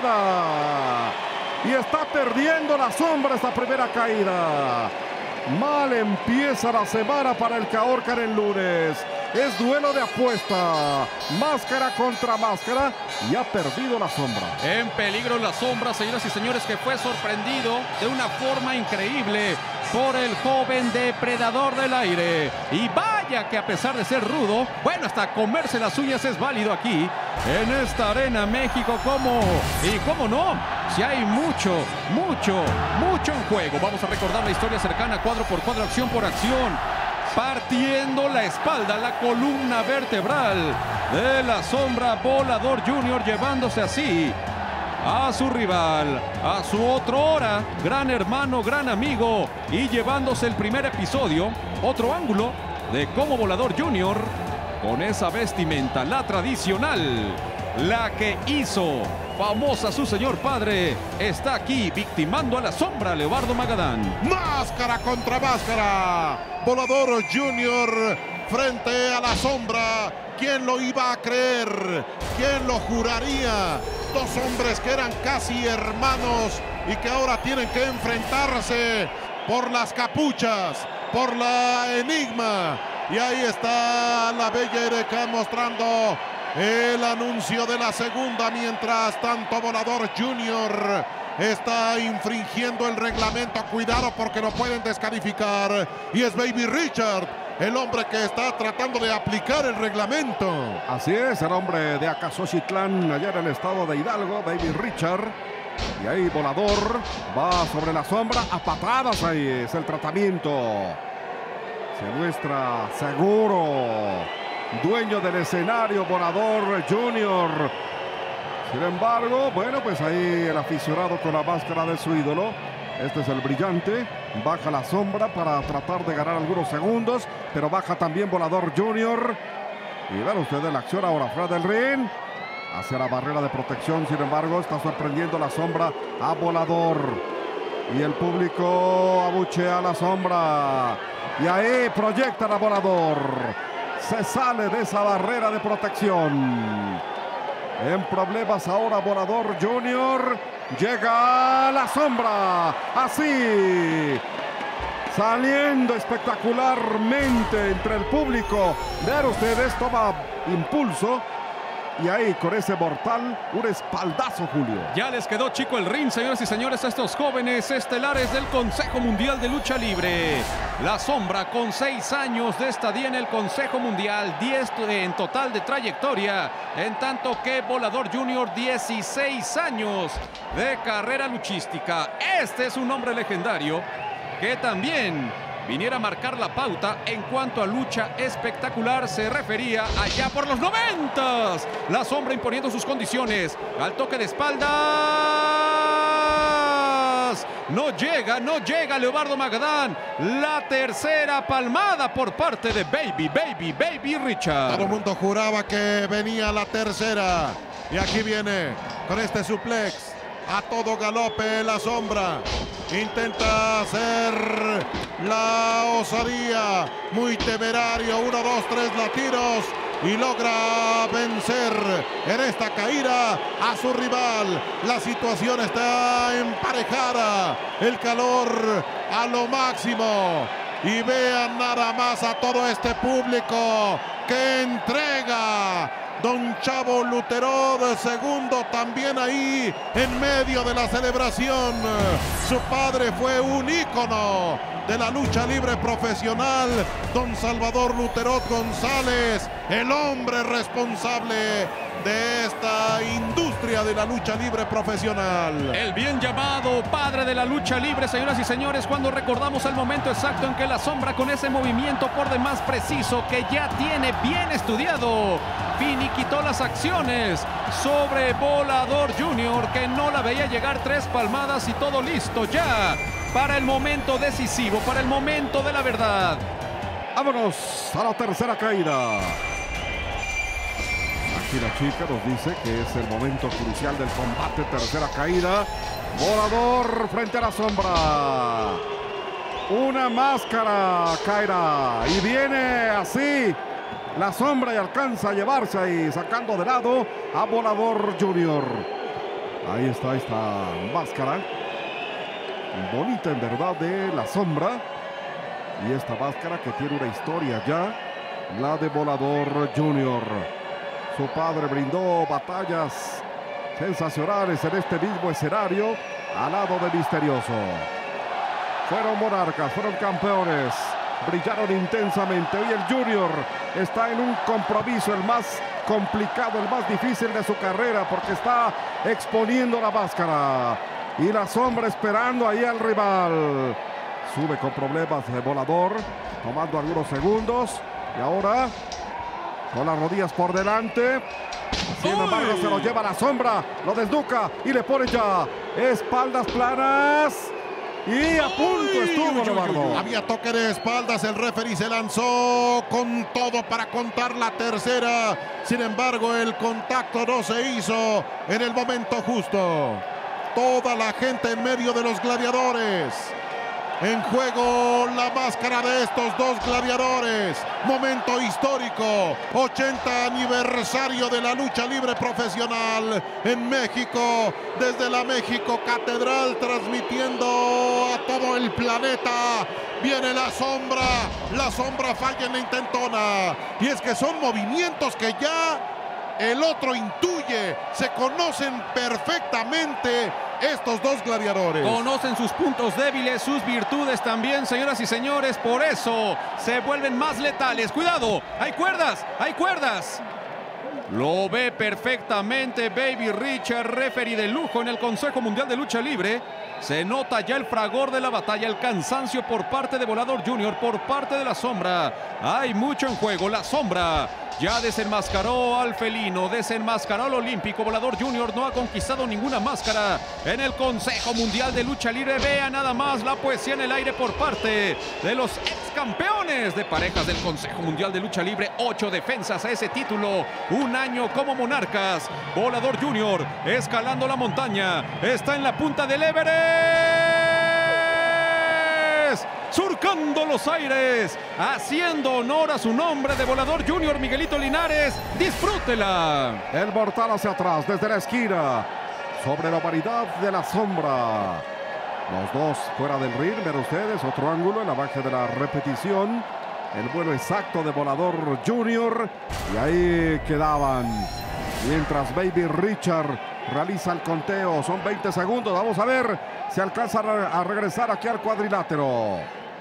palmada. Y está perdiendo la sombra esta primera caída. Mal empieza la semana para el que ahorcan el lunes. Es duelo de apuesta. Máscara contra máscara. Y ha perdido la sombra. En peligro la sombra, señoras y señores, que fue sorprendido de una forma increíble por el joven depredador del aire. Y vaya que a pesar de ser rudo, bueno, hasta comerse las uñas es válido aquí en esta arena México. ¿Cómo? Y cómo no, si hay mucho, mucho, mucho en juego. Vamos a recordar la historia cercana, cuadro por cuadro, acción por acción. Partiendo la espalda, la columna vertebral de la sombra, Volador Junior, llevándose así a su rival, a su otrora gran hermano, gran amigo, y llevándose el primer episodio, otro ángulo de cómo Volador Junior, con esa vestimenta, la tradicional, la que hizo famosa su señor padre, está aquí victimando a la sombra, Leobardo Magadán. Máscara contra máscara. Volador Junior frente a la sombra. ¿Quién lo iba a creer? ¿Quién lo juraría? Dos hombres que eran casi hermanos y que ahora tienen que enfrentarse por las capuchas, por la enigma. Y ahí está la bella Erika mostrando el anuncio de la segunda. Mientras tanto, Volador Junior está infringiendo el reglamento. Cuidado porque lo pueden descalificar. Y es Baby Richard, el hombre que está tratando de aplicar el reglamento. Así es, el hombre de Acasochitlán, allá en el estado de Hidalgo, Baby Richard. Y ahí Volador va sobre la sombra a patadas. Ahí es el tratamiento. Se muestra seguro, dueño del escenario, Volador Junior. Sin embargo, bueno, pues ahí el aficionado con la máscara de su ídolo. Este es el brillante. Baja la sombra para tratar de ganar algunos segundos, pero baja también Volador Junior. Y vean ustedes la acción ahora fuera del ring, hacia la barrera de protección. Sin embargo, está sorprendiendo la sombra a Volador. Y el público abuchea a la sombra. Y ahí proyectan a Volador. Se sale de esa barrera de protección. En problemas ahora Volador Junior. Llega a la sombra. Así. Saliendo espectacularmente entre el público. Vean ustedes, toma impulso. Y ahí con ese mortal, un espaldazo, Julio. Ya les quedó chico el ring, señoras y señores, a estos jóvenes estelares del Consejo Mundial de Lucha Libre. La sombra con seis años de estadía en el Consejo Mundial, diez en total de trayectoria. En tanto que Volador Junior, dieciséis años de carrera luchística. Este es un hombre legendario que también viniera a marcar la pauta en cuanto a lucha espectacular se refería allá por los noventas. La sombra imponiendo sus condiciones al toque de espaldas. No llega, no llega Leobardo Magadán. La tercera palmada por parte de Baby, Baby, Baby Richard. Todo el mundo juraba que venía la tercera. Y aquí viene con este suplex. A todo galope la sombra. Intenta hacer la osadía. Muy temerario. Uno, dos, tres latidos. y logra vencer en esta caída a su rival. La situación está emparejada, el calor a lo máximo. Y vean nada más a todo este público que entrega don Chavo Lutero de segundo también ahí en medio de la celebración. Su padre fue un ícono de la lucha libre profesional, don Salvador Lutero González, el hombre responsable de esta industria de la lucha libre profesional. El bien llamado padre de la lucha libre, señoras y señores, cuando recordamos el momento exacto en que la sombra, con ese movimiento por demás preciso que ya tiene bien estudiado, finiquitó las acciones sobre Volador Junior, que no la veía llegar. Tres palmadas y todo listo ya para el momento decisivo, para el momento de la verdad. Vámonos a la tercera caída. Aquí la chica nos dice que es el momento crucial del combate. Tercera caída. Volador frente a la sombra. Una máscara caerá y viene así la sombra y alcanza a llevarse ahí, sacando de lado a Volador Junior. Ahí está esta máscara. Bonita en verdad de la sombra. Y esta máscara que tiene una historia ya, la de Volador Junior. Su padre brindó batallas sensacionales en este mismo escenario al lado de Misterioso. Fueron monarcas, fueron campeones, brillaron intensamente. Y el Junior está en un compromiso, el más complicado, el más difícil de su carrera, porque está exponiendo la máscara. Y la sombra esperando ahí al rival. Sube con problemas de Volador, tomando algunos segundos. Y ahora, con las rodillas por delante. Sin embargo, se lo lleva la sombra, lo desnuca y le pone ya espaldas planas. Y a punto estuvo, Leobardo. Había toque de espaldas, el referee se lanzó con todo para contar la tercera. Sin embargo, el contacto no se hizo en el momento justo. Toda la gente en medio de los gladiadores. En juego la máscara de estos dos gladiadores. Momento histórico. ochenta aniversario de la lucha libre profesional en México. Desde la México Catedral, transmitiendo a todo el planeta. Viene la sombra. La sombra falla en la intentona. Y es que son movimientos que ya el otro intuye. Se conocen perfectamente estos dos gladiadores. Conocen sus puntos débiles, sus virtudes también, señoras y señores. Por eso se vuelven más letales. ¡Cuidado! ¡Hay cuerdas! ¡Hay cuerdas! Lo ve perfectamente Baby Richard, referee de lujo en el Consejo Mundial de Lucha Libre. Se nota ya el fragor de la batalla, el cansancio por parte de Volador Junior, por parte de la sombra. Hay mucho en juego. La sombra ya desenmascaró al felino, desenmascaró al olímpico. Volador Junior no ha conquistado ninguna máscara en el Consejo Mundial de Lucha Libre. Vea nada más la poesía en el aire por parte de los ex campeones de parejas del Consejo Mundial de Lucha Libre. Ocho defensas a ese título, un año como monarcas. Volador Junior escalando la montaña, está en la punta del Everest, surcando los aires, haciendo honor a su nombre de Volador Junior. Miguelito Linares, disfrútela. El mortal hacia atrás, desde la esquina, sobre la variedad de la sombra. Los dos fuera del ring, ven ustedes, otro ángulo en la baja de la repetición. El vuelo exacto de Volador Junior. Y ahí quedaban. Mientras Baby Richard realiza el conteo, son veinte segundos. Vamos a ver si alcanza a regresar aquí al cuadrilátero.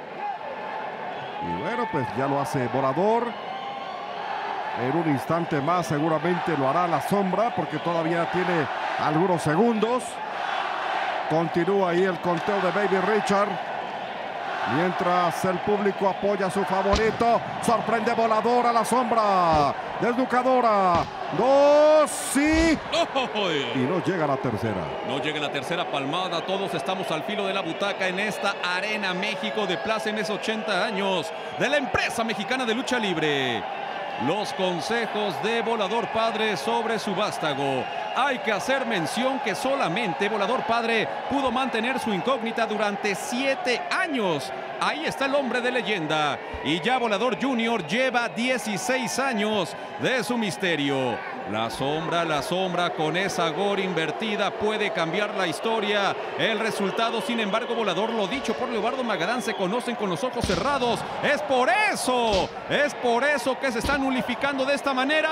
Y bueno, pues ya lo hace Volador. En un instante más seguramente lo hará la sombra, porque todavía tiene algunos segundos. Continúa ahí el conteo de Baby Richard. Mientras el público apoya a su favorito. Sorprende Volador a la sombra. Desnucadora. Dos, sí. Y no llega la tercera. No llega la tercera palmada. Todos estamos al filo de la butaca en esta Arena México de Plaza M S ochenta años de la empresa mexicana de lucha libre. Los consejos de Volador Padre sobre su vástago. Hay que hacer mención que solamente Volador Padre pudo mantener su incógnita durante siete años Ahí está el hombre de leyenda. Y ya Volador Junior lleva dieciséis años de su misterio. La sombra, la sombra con esa gore invertida puede cambiar la historia. El resultado, sin embargo, Volador, lo dicho por Leobardo Magadán, se conocen con los ojos cerrados. Es por eso, es por eso que se están unificando de esta manera.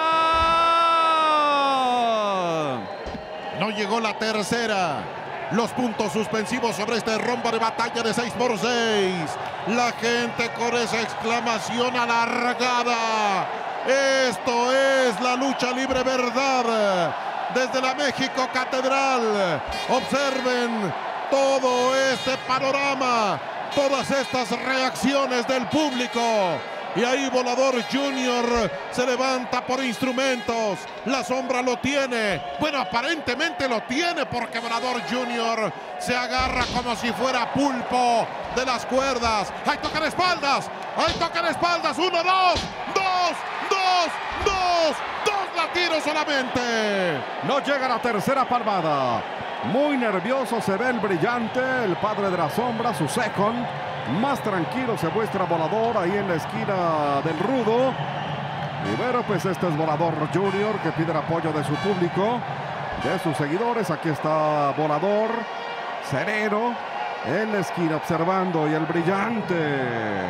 No llegó la tercera. Los puntos suspensivos sobre este rombo de batalla de seis por seis. La gente con esa exclamación alargada. Esto es la lucha libre verdad. Desde la México Catedral. Observen todo este panorama. Todas estas reacciones del público. Y ahí Volador Junior se levanta por instrumentos. La sombra lo tiene. Bueno, aparentemente lo tiene porque Volador Junior se agarra como si fuera pulpo de las cuerdas. ¡Ahí tocan espaldas! ¡Ahí tocan espaldas! ¡Uno, dos! ¡Dos! ¡Dos! ¡Dos! ¡Dos latidos solamente! No llega la tercera palmada. Muy nervioso se ve el brillante, el padre de la sombra, su second. Más tranquilo se muestra Volador ahí en la esquina del rudo. Y bueno, pues este es Volador Junior que pide el apoyo de su público, de sus seguidores. Aquí está Volador, sereno, en la esquina observando. Y el brillante,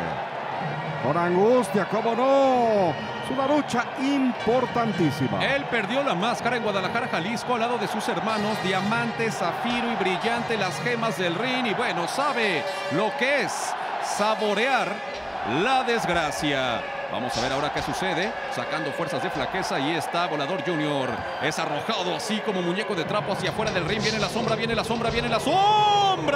con angustia, cómo no. Es una lucha importantísima. Él perdió la máscara en Guadalajara, Jalisco, al lado de sus hermanos Diamante, Zafiro y Brillante, las gemas del ring. Y bueno, sabe lo que es saborear la desgracia. Vamos a ver ahora qué sucede, sacando fuerzas de flaqueza. Y está Volador Junior, es arrojado así como muñeco de trapo hacia afuera del ring. Viene la sombra, viene la sombra, viene la sombra.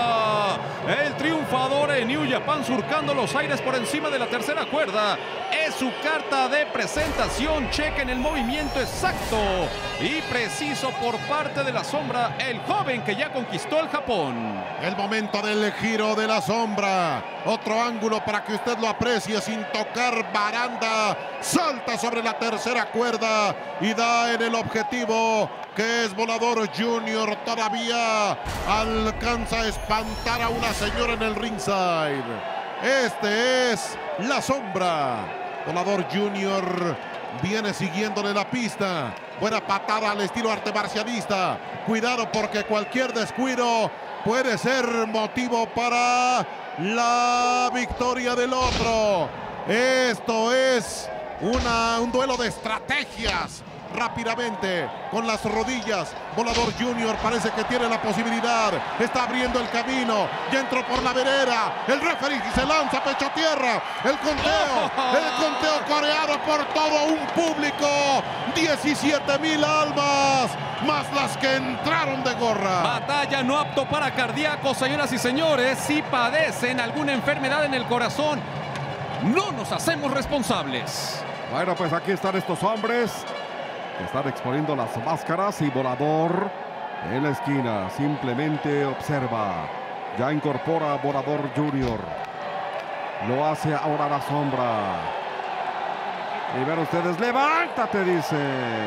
El triunfador en New Japan, surcando los aires por encima de la tercera cuerda. Es su carta de presentación. Chequen el movimiento exacto y preciso por parte de la sombra, el joven que ya conquistó el Japón. El momento del giro de la sombra. Otro ángulo para que usted lo aprecie sin tocar baranda. Salta sobre la tercera cuerda y da en el objetivo, que es Volador Junior. Todavía alcanza a espantar a una señora en el ringside. Este es la sombra. Volador Junior viene siguiéndole la pista. Buena patada al estilo arte marcialista. Cuidado porque cualquier descuido puede ser motivo para la victoria del otro. Esto es una, un duelo de estrategias. Rápidamente con las rodillas, Volador Junior parece que tiene la posibilidad. Está abriendo el camino. Ya entró por la vereda. El referee se lanza pecho tierra. El conteo, el conteo coreado por todo un público. diecisiete mil almas, más las que entraron de gorra. Batalla no apto para cardíacos, señoras y señores. Si padecen alguna enfermedad en el corazón, no nos hacemos responsables. Bueno, pues aquí están estos hombres que están exponiendo las máscaras. Y Volador en la esquina simplemente observa. Ya incorpora a Volador Junior. Lo hace ahora la sombra. Y ven ustedes, levántate, dice.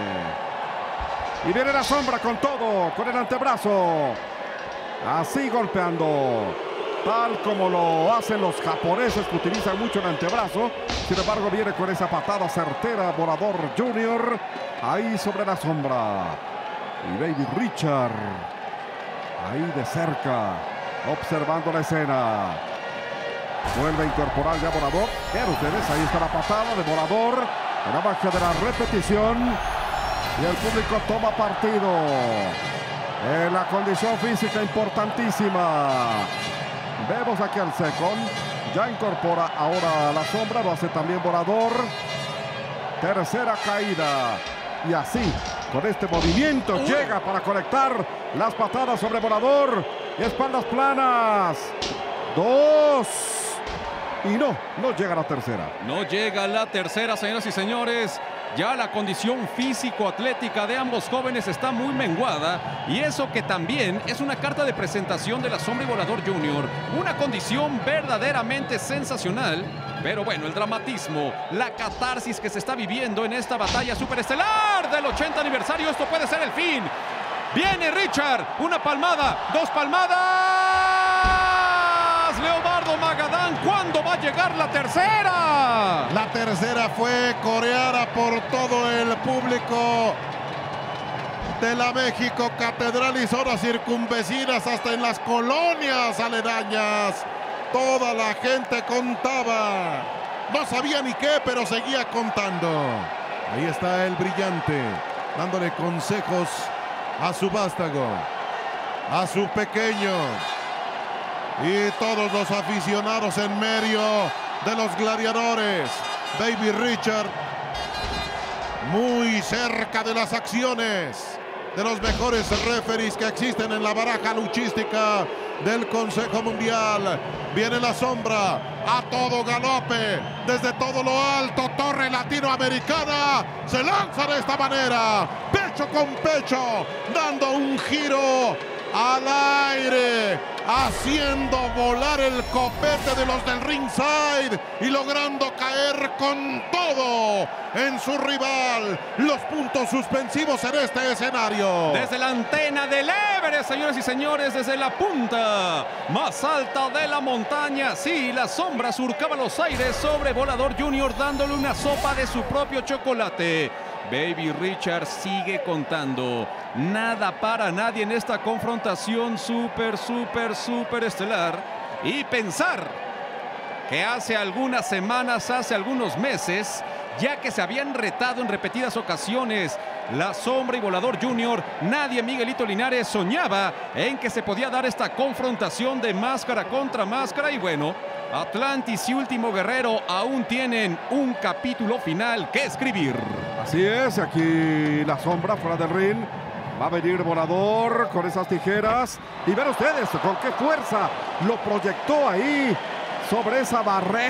Y viene la sombra con todo, con el antebrazo. Así golpeando, tal como lo hacen los japoneses, que utilizan mucho el antebrazo. Sin embargo, viene con esa patada certera Volador Junior. Ahí sobre la sombra. Y Baby Richard ahí de cerca, observando la escena. Vuelve a incorporar ya Volador. Vean ustedes, ahí está la patada de Volador. Una baja de la repetición. Y el público toma partido. En la condición física importantísima. Vemos aquí al second. Ya incorpora ahora la sombra. Lo hace también Volador. Tercera caída. Y así, con este movimiento, uh. llega para conectar las patadas sobre Volador. Y espaldas planas. Dos. Y no, no llega la tercera. No llega la tercera, señoras y señores. Ya la condición físico-atlética de ambos jóvenes está muy menguada. Y eso que también es una carta de presentación de la sombra y Volador Junior. Una condición verdaderamente sensacional. Pero bueno, el dramatismo, la catarsis que se está viviendo en esta batalla superestelar del ochenta aniversario. Esto puede ser el fin. Viene Richard, una palmada, dos palmadas. Leobardo Magadán a llegar la tercera. La tercera fue coreada por todo el público de la México Catedral y zonas circunvecinas, hasta en las colonias aledañas. Toda la gente contaba. No sabía ni qué, pero seguía contando. Ahí está el brillante, dándole consejos a su vástago, a su pequeño. Y todos los aficionados en medio de los gladiadores. Baby Richard, muy cerca de las acciones de los mejores referees que existen en la baraja luchística del Consejo Mundial. Viene la sombra a todo galope, desde todo lo alto, torre latinoamericana, se lanza de esta manera, pecho con pecho, dando un giro al aire, haciendo volar el copete de los del ringside y logrando caer con todo en su rival. Los puntos suspensivos en este escenario. Desde la antena del Everest, señores y señores, desde la punta más alta de la montaña, sí, la sombra surcaba los aires sobre Volador Junior, dándole una sopa de su propio chocolate. Baby Richard sigue contando. Nada para nadie en esta confrontación súper, súper, súper estelar. Y pensar que hace algunas semanas, hace algunos meses, ya que se habían retado en repetidas ocasiones la sombra y Volador Junior, nadie, Miguelito Linares, soñaba en que se podía dar esta confrontación de máscara contra máscara. Y bueno, Atlantis y Último Guerrero aún tienen un capítulo final que escribir. Así es, aquí la sombra fuera del ring. Va a venir Volador con esas tijeras. Y ven ustedes con qué fuerza lo proyectó ahí sobre esa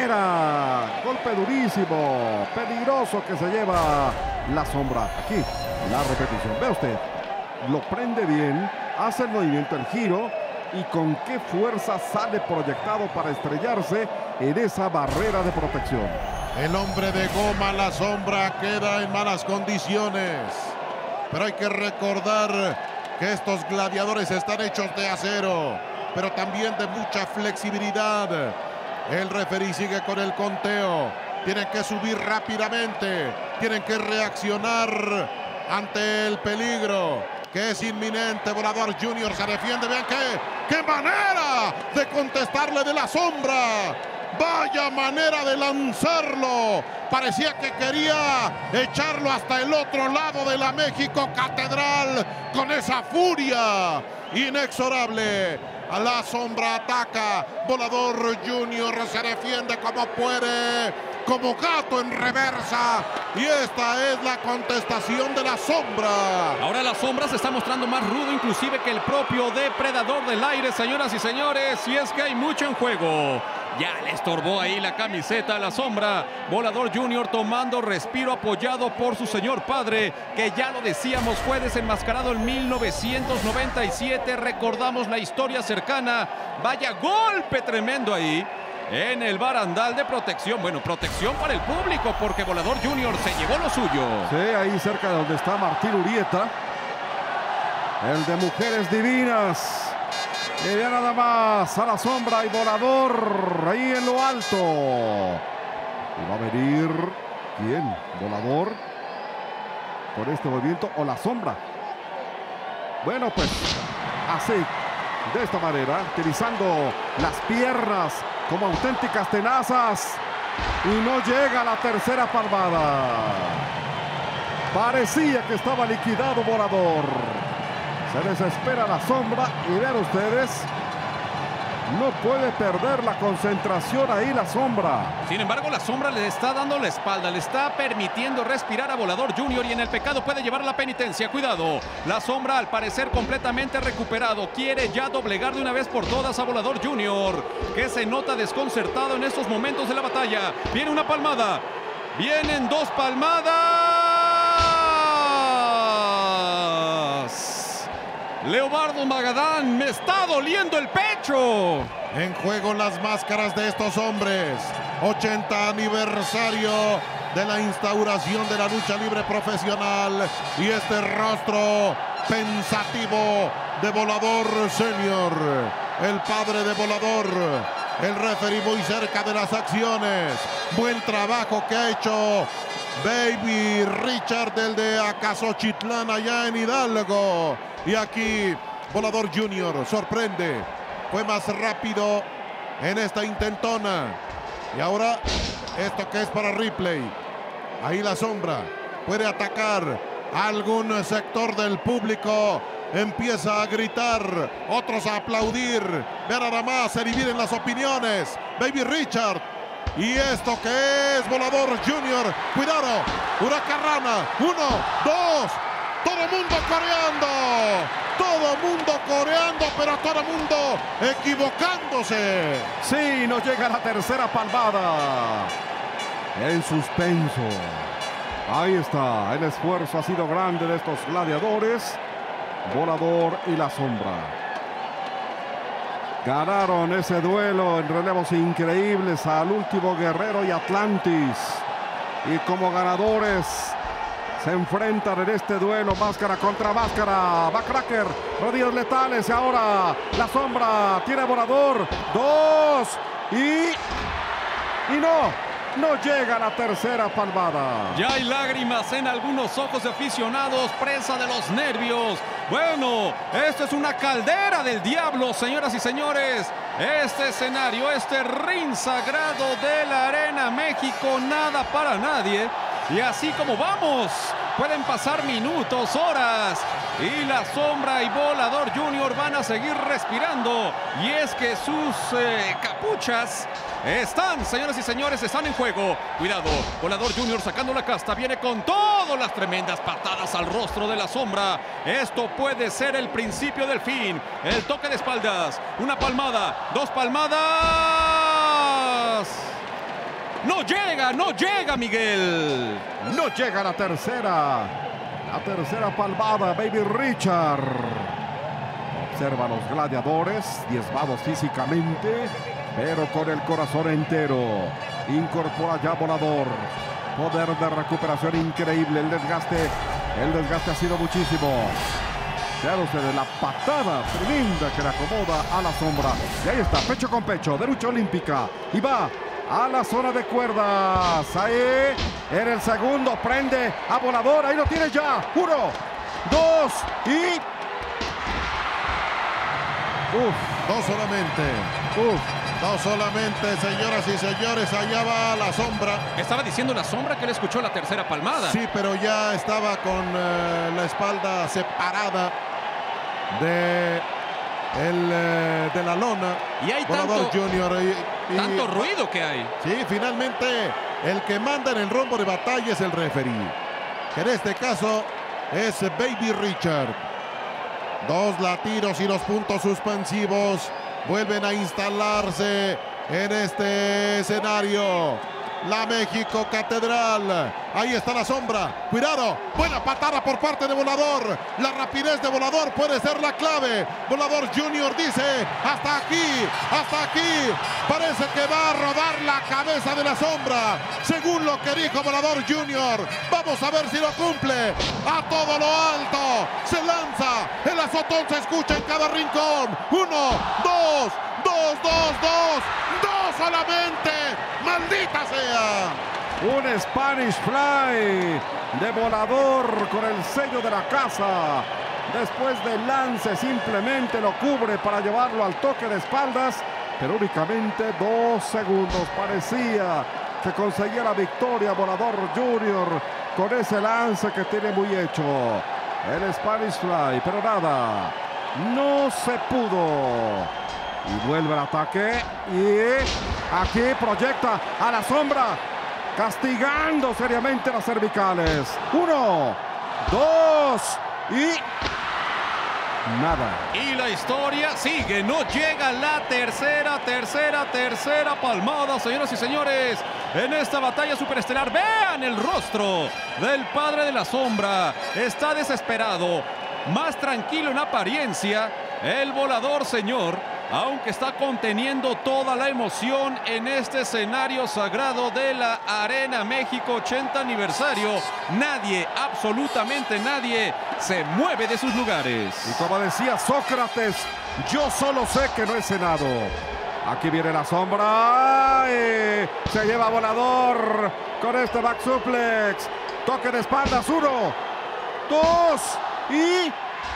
barrera. Golpe durísimo, peligroso que se lleva la sombra. Aquí, la repetición. Ve usted, lo prende bien, hace el movimiento, el giro. Y con qué fuerza sale proyectado para estrellarse en esa barrera de protección. El hombre de goma, la sombra, queda en malas condiciones. Pero hay que recordar que estos gladiadores están hechos de acero, pero también de mucha flexibilidad. El referee sigue con el conteo. Tienen que subir rápidamente. Tienen que reaccionar ante el peligro que es inminente. Volador Junior se defiende. Vean qué, qué manera de contestarle de la sombra. Vaya manera de lanzarlo. Parecía que quería echarlo hasta el otro lado de la México Catedral con esa furia inexorable. A la sombra ataca. Volador Junior se defiende como puede, como gato en reversa. Y esta es la contestación de la sombra. Ahora la sombra se está mostrando más rudo inclusive que el propio depredador del aire, señoras y señores. Y es que hay mucho en juego. Ya le estorbó ahí la camiseta a la sombra. Volador Junior tomando respiro, apoyado por su señor padre, que ya lo decíamos, fue desenmascarado en mil novecientos noventa y siete. Recordamos la historia cercana. Vaya golpe tremendo ahí en el barandal de protección. Bueno, protección para el público, porque Volador Junior se llevó lo suyo. Sí, ahí cerca de donde está Martín Urieta, el de Mujeres Divinas. Y ya nada más a la sombra y Volador ahí en lo alto. Y va a venir, ¿quién? Volador con este movimiento o la sombra. Bueno, pues así, de esta manera, utilizando las piernas como auténticas tenazas. Y no llega a la tercera palmada. Parecía que estaba liquidado Volador. Se desespera la sombra y vean ustedes, no puede perder la concentración ahí la sombra. Sin embargo, la sombra le está dando la espalda, le está permitiendo respirar a Volador Junior y en el pecado puede llevar la penitencia. Cuidado, la sombra al parecer completamente recuperado. Quiere ya doblegar de una vez por todas a Volador Junior, que se nota desconcertado en estos momentos de la batalla. Viene una palmada, vienen dos palmadas. Leobardo Magadán, me está doliendo el pecho. En juego las máscaras de estos hombres. ochenta aniversario de la instauración de la lucha libre profesional. Y este rostro pensativo de Volador Senior, el padre de Volador, El referee muy cerca de las acciones. Buen trabajo que ha hecho Baby Richard, del de Acasochitlán, allá en Hidalgo. Y aquí Volador Junior sorprende. Fue más rápido en esta intentona. Y ahora esto que es para Ripley. Ahí la sombra puede atacar a algún sector del público. Empieza a gritar, otros a aplaudir. Ver nada más, se dividen las opiniones. Baby Richard. Y esto que es Volador Junior. Cuidado, Huracarrana. Uno, dos. Todo el mundo coreando. Todo el mundo coreando, pero todo el mundo equivocándose. Sí, nos llega la tercera palmada. En suspenso. Ahí está, el esfuerzo ha sido grande de estos gladiadores. Volador y la sombra. Ganaron ese duelo en relevos increíbles al último guerrero y Atlantis. Y como ganadores se enfrentan en este duelo máscara contra máscara. Backcracker, rodillas letales. Y ahora la sombra tiene Volador. Dos. Y... Y no. No llega la tercera palmada. Ya hay lágrimas en algunos ojos de aficionados, presa de los nervios. Bueno, esto es una caldera del diablo, señoras y señores. Este escenario, este ring sagrado de la Arena México, nada para nadie. Y así como vamos, pueden pasar minutos, horas, y la sombra y Volador Junior van a seguir respirando. Y es que sus eh, capuchas están, señoras y señores, están en juego. Cuidado, Volador Junior sacando la casta, viene con todas las tremendas patadas al rostro de la sombra. Esto puede ser el principio del fin. El toque de espaldas, una palmada, dos palmadas. No llega, no llega, Miguel. No llega la tercera. La tercera palmada, Baby Richard. Observa a los gladiadores, diezmados físicamente, pero con el corazón entero. Incorpora ya Volador. Poder de recuperación increíble. El desgaste, el desgaste ha sido muchísimo. Vean ustedes la patada tremenda que le acomoda a la sombra. Y ahí está, pecho con pecho, de lucha olímpica. Y va a la zona de cuerdas. Ahí, en el segundo, prende a Volador. Ahí lo tiene ya. Uno, dos y... Uf, dos solamente. Uf. No solamente, señoras y señores, allá va la sombra. Estaba diciendo la sombra que le escuchó la tercera palmada. Sí, pero ya estaba con eh, la espalda separada de, el, eh, de la lona. Y hay Volador tanto, Junior, y, y, tanto ruido que hay. Sí, finalmente el que manda en el rombo de batalla es el referee. Que en este caso es Baby Richard. Dos latidos y los puntos suspensivos vuelven a instalarse en este escenario. La México Catedral. Ahí está la sombra. Cuidado. Buena patada por parte de Volador. La rapidez de Volador puede ser la clave. Volador Junior dice: hasta aquí, hasta aquí. Parece que va a rodar la cabeza de la sombra, según lo que dijo Volador Junior. Vamos a ver si lo cumple. A todo lo alto. Se lanza. El azotón se escucha en cada rincón. Uno, dos, dos, dos, dos. Dos solamente. ¡Maldita sea! Un Spanish Fly de Volador con el sello de la casa. Después del lance simplemente lo cubre para llevarlo al toque de espaldas, pero únicamente dos segundos. Parecía que conseguía la victoria Volador Junior con ese lance que tiene muy hecho. El Spanish Fly, pero nada, no se pudo. Y vuelve el ataque. Y aquí proyecta a la sombra, castigando seriamente las cervicales. Uno, dos y... nada. Y la historia sigue. No llega la tercera, tercera, tercera palmada, señoras y señores. En esta batalla superestelar, vean el rostro del padre de la sombra. Está desesperado, más tranquilo en apariencia. El Volador, señor, aunque está conteniendo toda la emoción en este escenario sagrado de la Arena México ochenta aniversario. Nadie, absolutamente nadie, se mueve de sus lugares. Y como decía Sócrates, yo solo sé que no he cenado. Aquí viene la sombra. Y se lleva Volador con este back suplex. Toque de espaldas. Uno, dos y...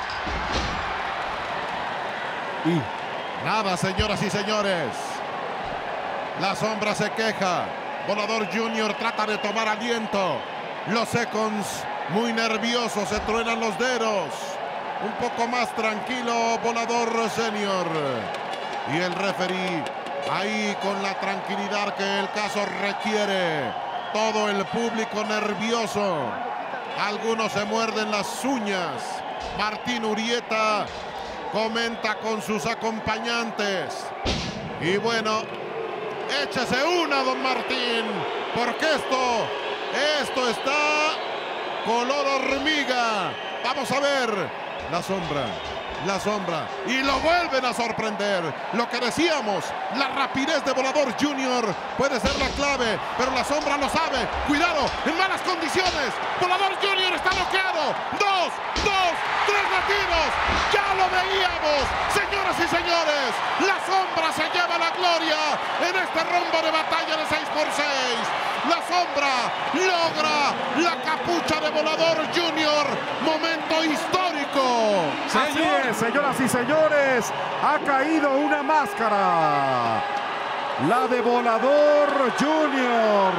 Y... Nada, señoras y señores. La sombra se queja. Volador Junior trata de tomar aliento. Los seconds muy nerviosos, se truenan los dedos. Un poco más tranquilo Volador Senior. Y el referee ahí con la tranquilidad que el caso requiere. Todo el público nervioso. Algunos se muerden las uñas. Martín Urieta comenta con sus acompañantes. Y bueno, échese una, don Martín, porque esto, esto está color hormiga. Vamos a ver la sombra, la sombra. Y lo vuelven a sorprender. Lo que decíamos, la rapidez de Volador Junior puede ser la clave, pero la sombra lo sabe. Cuidado, en malas condiciones. Volador Junior está bloqueado. Dos, dos, tres latinos. Ya lo veíamos. Señoras y señores, la sombra se lleva la gloria en este rombo de batalla de seis por seis. La sombra logra la capucha de Volador Junior. Momento histórico. Así es, señoras y señores. Ha caído una máscara. La de Volador Junior.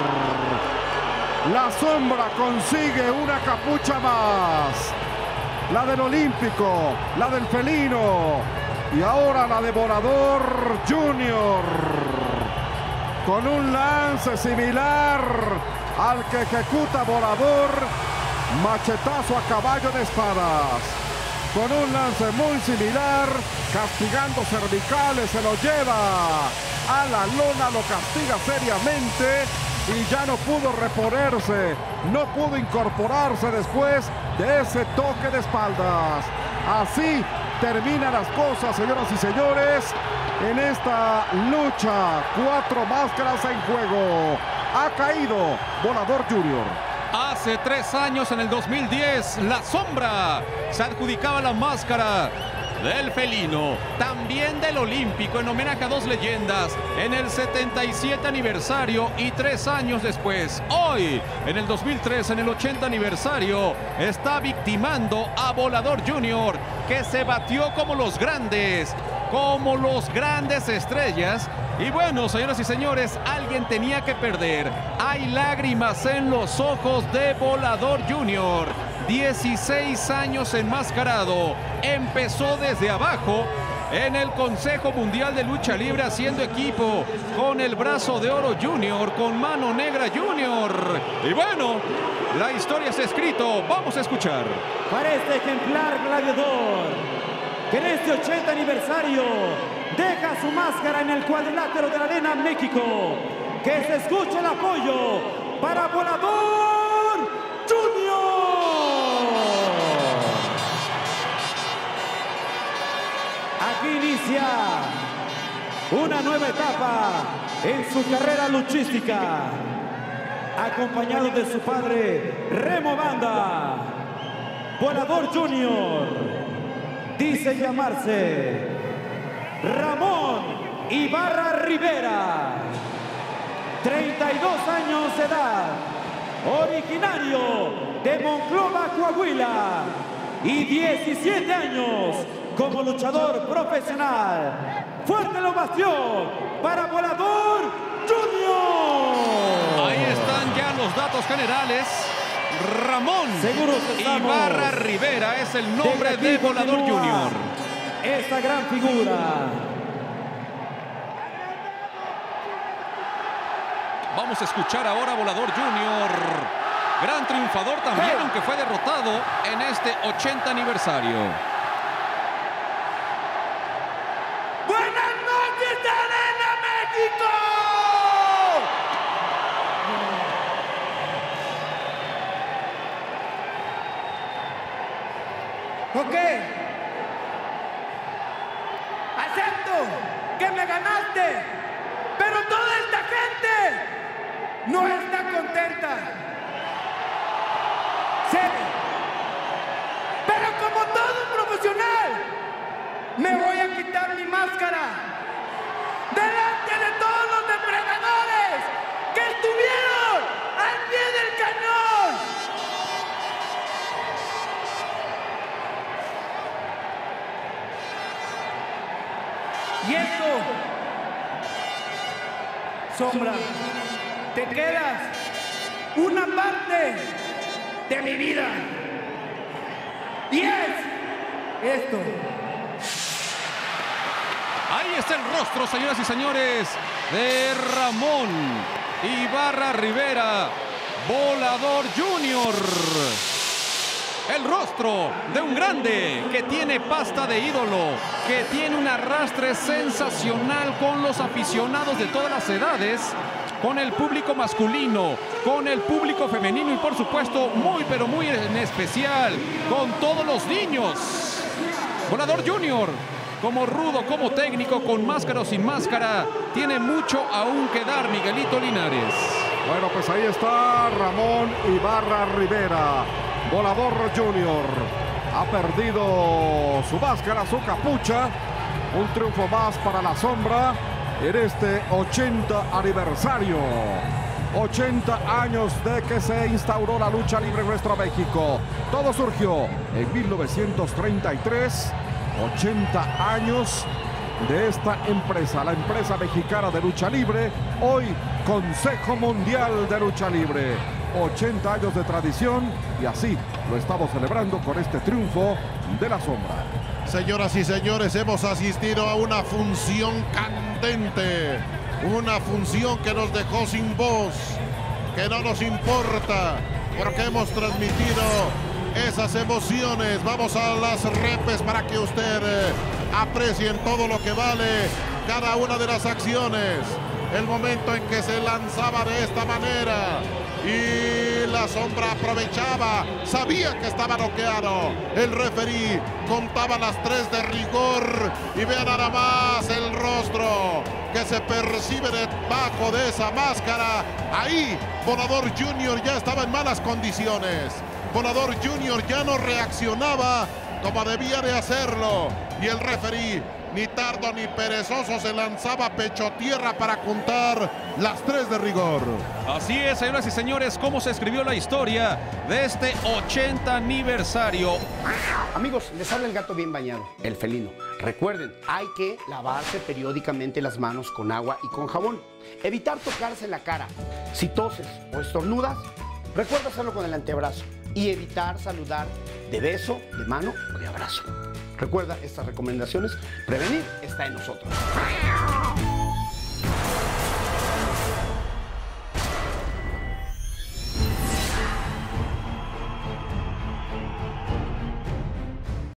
La sombra consigue una capucha más. La del Olímpico, la del Felino y ahora la de Volador Junior. Con un lance similar al que ejecuta Volador, machetazo a caballo de espadas. Con un lance muy similar, castigando cervicales, se lo lleva a la lona, lo castiga seriamente y ya no pudo reponerse, no pudo incorporarse después de ese toque de espaldas. Así terminan las cosas, señoras y señores, en esta lucha. Cuatro máscaras en juego. Ha caído Volador Junior. Hace tres años, en el dos mil diez, la sombra se adjudicaba la máscara del Felino, también del Olímpico, en homenaje a dos leyendas en el setenta y siete aniversario y tres años después. Hoy, en el dos mil tres, en el ochenta aniversario, está victimando a Volador Junior, que se batió como los grandes, como los grandes estrellas. Y bueno, señoras y señores, alguien tenía que perder. Hay lágrimas en los ojos de Volador Junior. dieciséis años enmascarado. Empezó desde abajo en el Consejo Mundial de Lucha Libre, haciendo equipo con el Brazo de Oro Junior, con Mano Negra Junior. Y bueno, la historia se ha escrito. Vamos a escuchar. Para este ejemplar gladiador, que en este ochenta aniversario deja su máscara en el cuadrilátero de la Arena México. Que se escuche el apoyo para Volador Junior. Aquí inicia una nueva etapa en su carrera luchística, acompañado de su padre Remo Banda. Volador Junior dice llamarse Ramón Ibarra Rivera, treinta y dos años de edad, originario de Monclova, Coahuila, y diecisiete años como luchador profesional. Fuerte la ovación para Volador Junior. Ahí están ya los datos generales. Ramón Ibarra Rivera es el nombre de, de Volador Junior. Esta gran figura. Vamos a escuchar ahora a Volador Junior. Gran triunfador también, hey, aunque fue derrotado en este ochenta aniversario. ¡Buenas noches, Arena México! Ok. Acepto que me ganaste, pero toda esta gente no está contenta. Sí. Pero como todo un profesional, me voy a quitar mi máscara. Sombra, te quedas una parte de mi vida. Y es esto. Ahí está el rostro, señoras y señores, de Ramón Ibarra Rivera, Volador Junior. El rostro de un grande que tiene pasta de ídolo, que tiene un arrastre sensacional con los aficionados de todas las edades, con el público masculino, con el público femenino y por supuesto muy pero muy en especial con todos los niños. Volador Junior, como rudo, como técnico, con máscara o sin máscara, tiene mucho aún que dar Miguelito Linares. Bueno, pues ahí está Ramón Ibarra Rivera, Volador Junior. Ha perdido su máscara, su capucha. Un triunfo más para la Sombra en este ochenta aniversario. ochenta años de que se instauró la lucha libre en nuestro México. Todo surgió en mil novecientos treinta y tres. ochenta años de esta empresa, la empresa mexicana de lucha libre, hoy Consejo Mundial de Lucha Libre. ochenta años de tradición y así lo estamos celebrando con este triunfo de la Sombra. Señoras y señores, hemos asistido a una función candente, una función que nos dejó sin voz, que no nos importa, porque hemos transmitido esas emociones. Vamos a las repes para que usted eh, aprecien todo lo que vale cada una de las acciones. El momento en que se lanzaba de esta manera y la Sombra aprovechaba, sabía que estaba noqueado. El referí contaba las tres de rigor y vean nada más el rostro que se percibe debajo de esa máscara. Ahí Volador Junior ya estaba en malas condiciones. Volador Junior ya no reaccionaba como debía de hacerlo y el referí, ni tardo ni perezoso, se lanzaba pecho tierra para contar las tres de rigor. Así es, señoras y señores, cómo se escribió la historia de este ochenta aniversario. Amigos, les habla el gato bien bañado, el felino. Recuerden, hay que lavarse periódicamente las manos con agua y con jabón. Evitar tocarse la cara. Si toses o estornudas, recuerda hacerlo con el antebrazo. Y evitar saludar de beso, de mano o de abrazo. Recuerda estas recomendaciones, prevenir está en nosotros.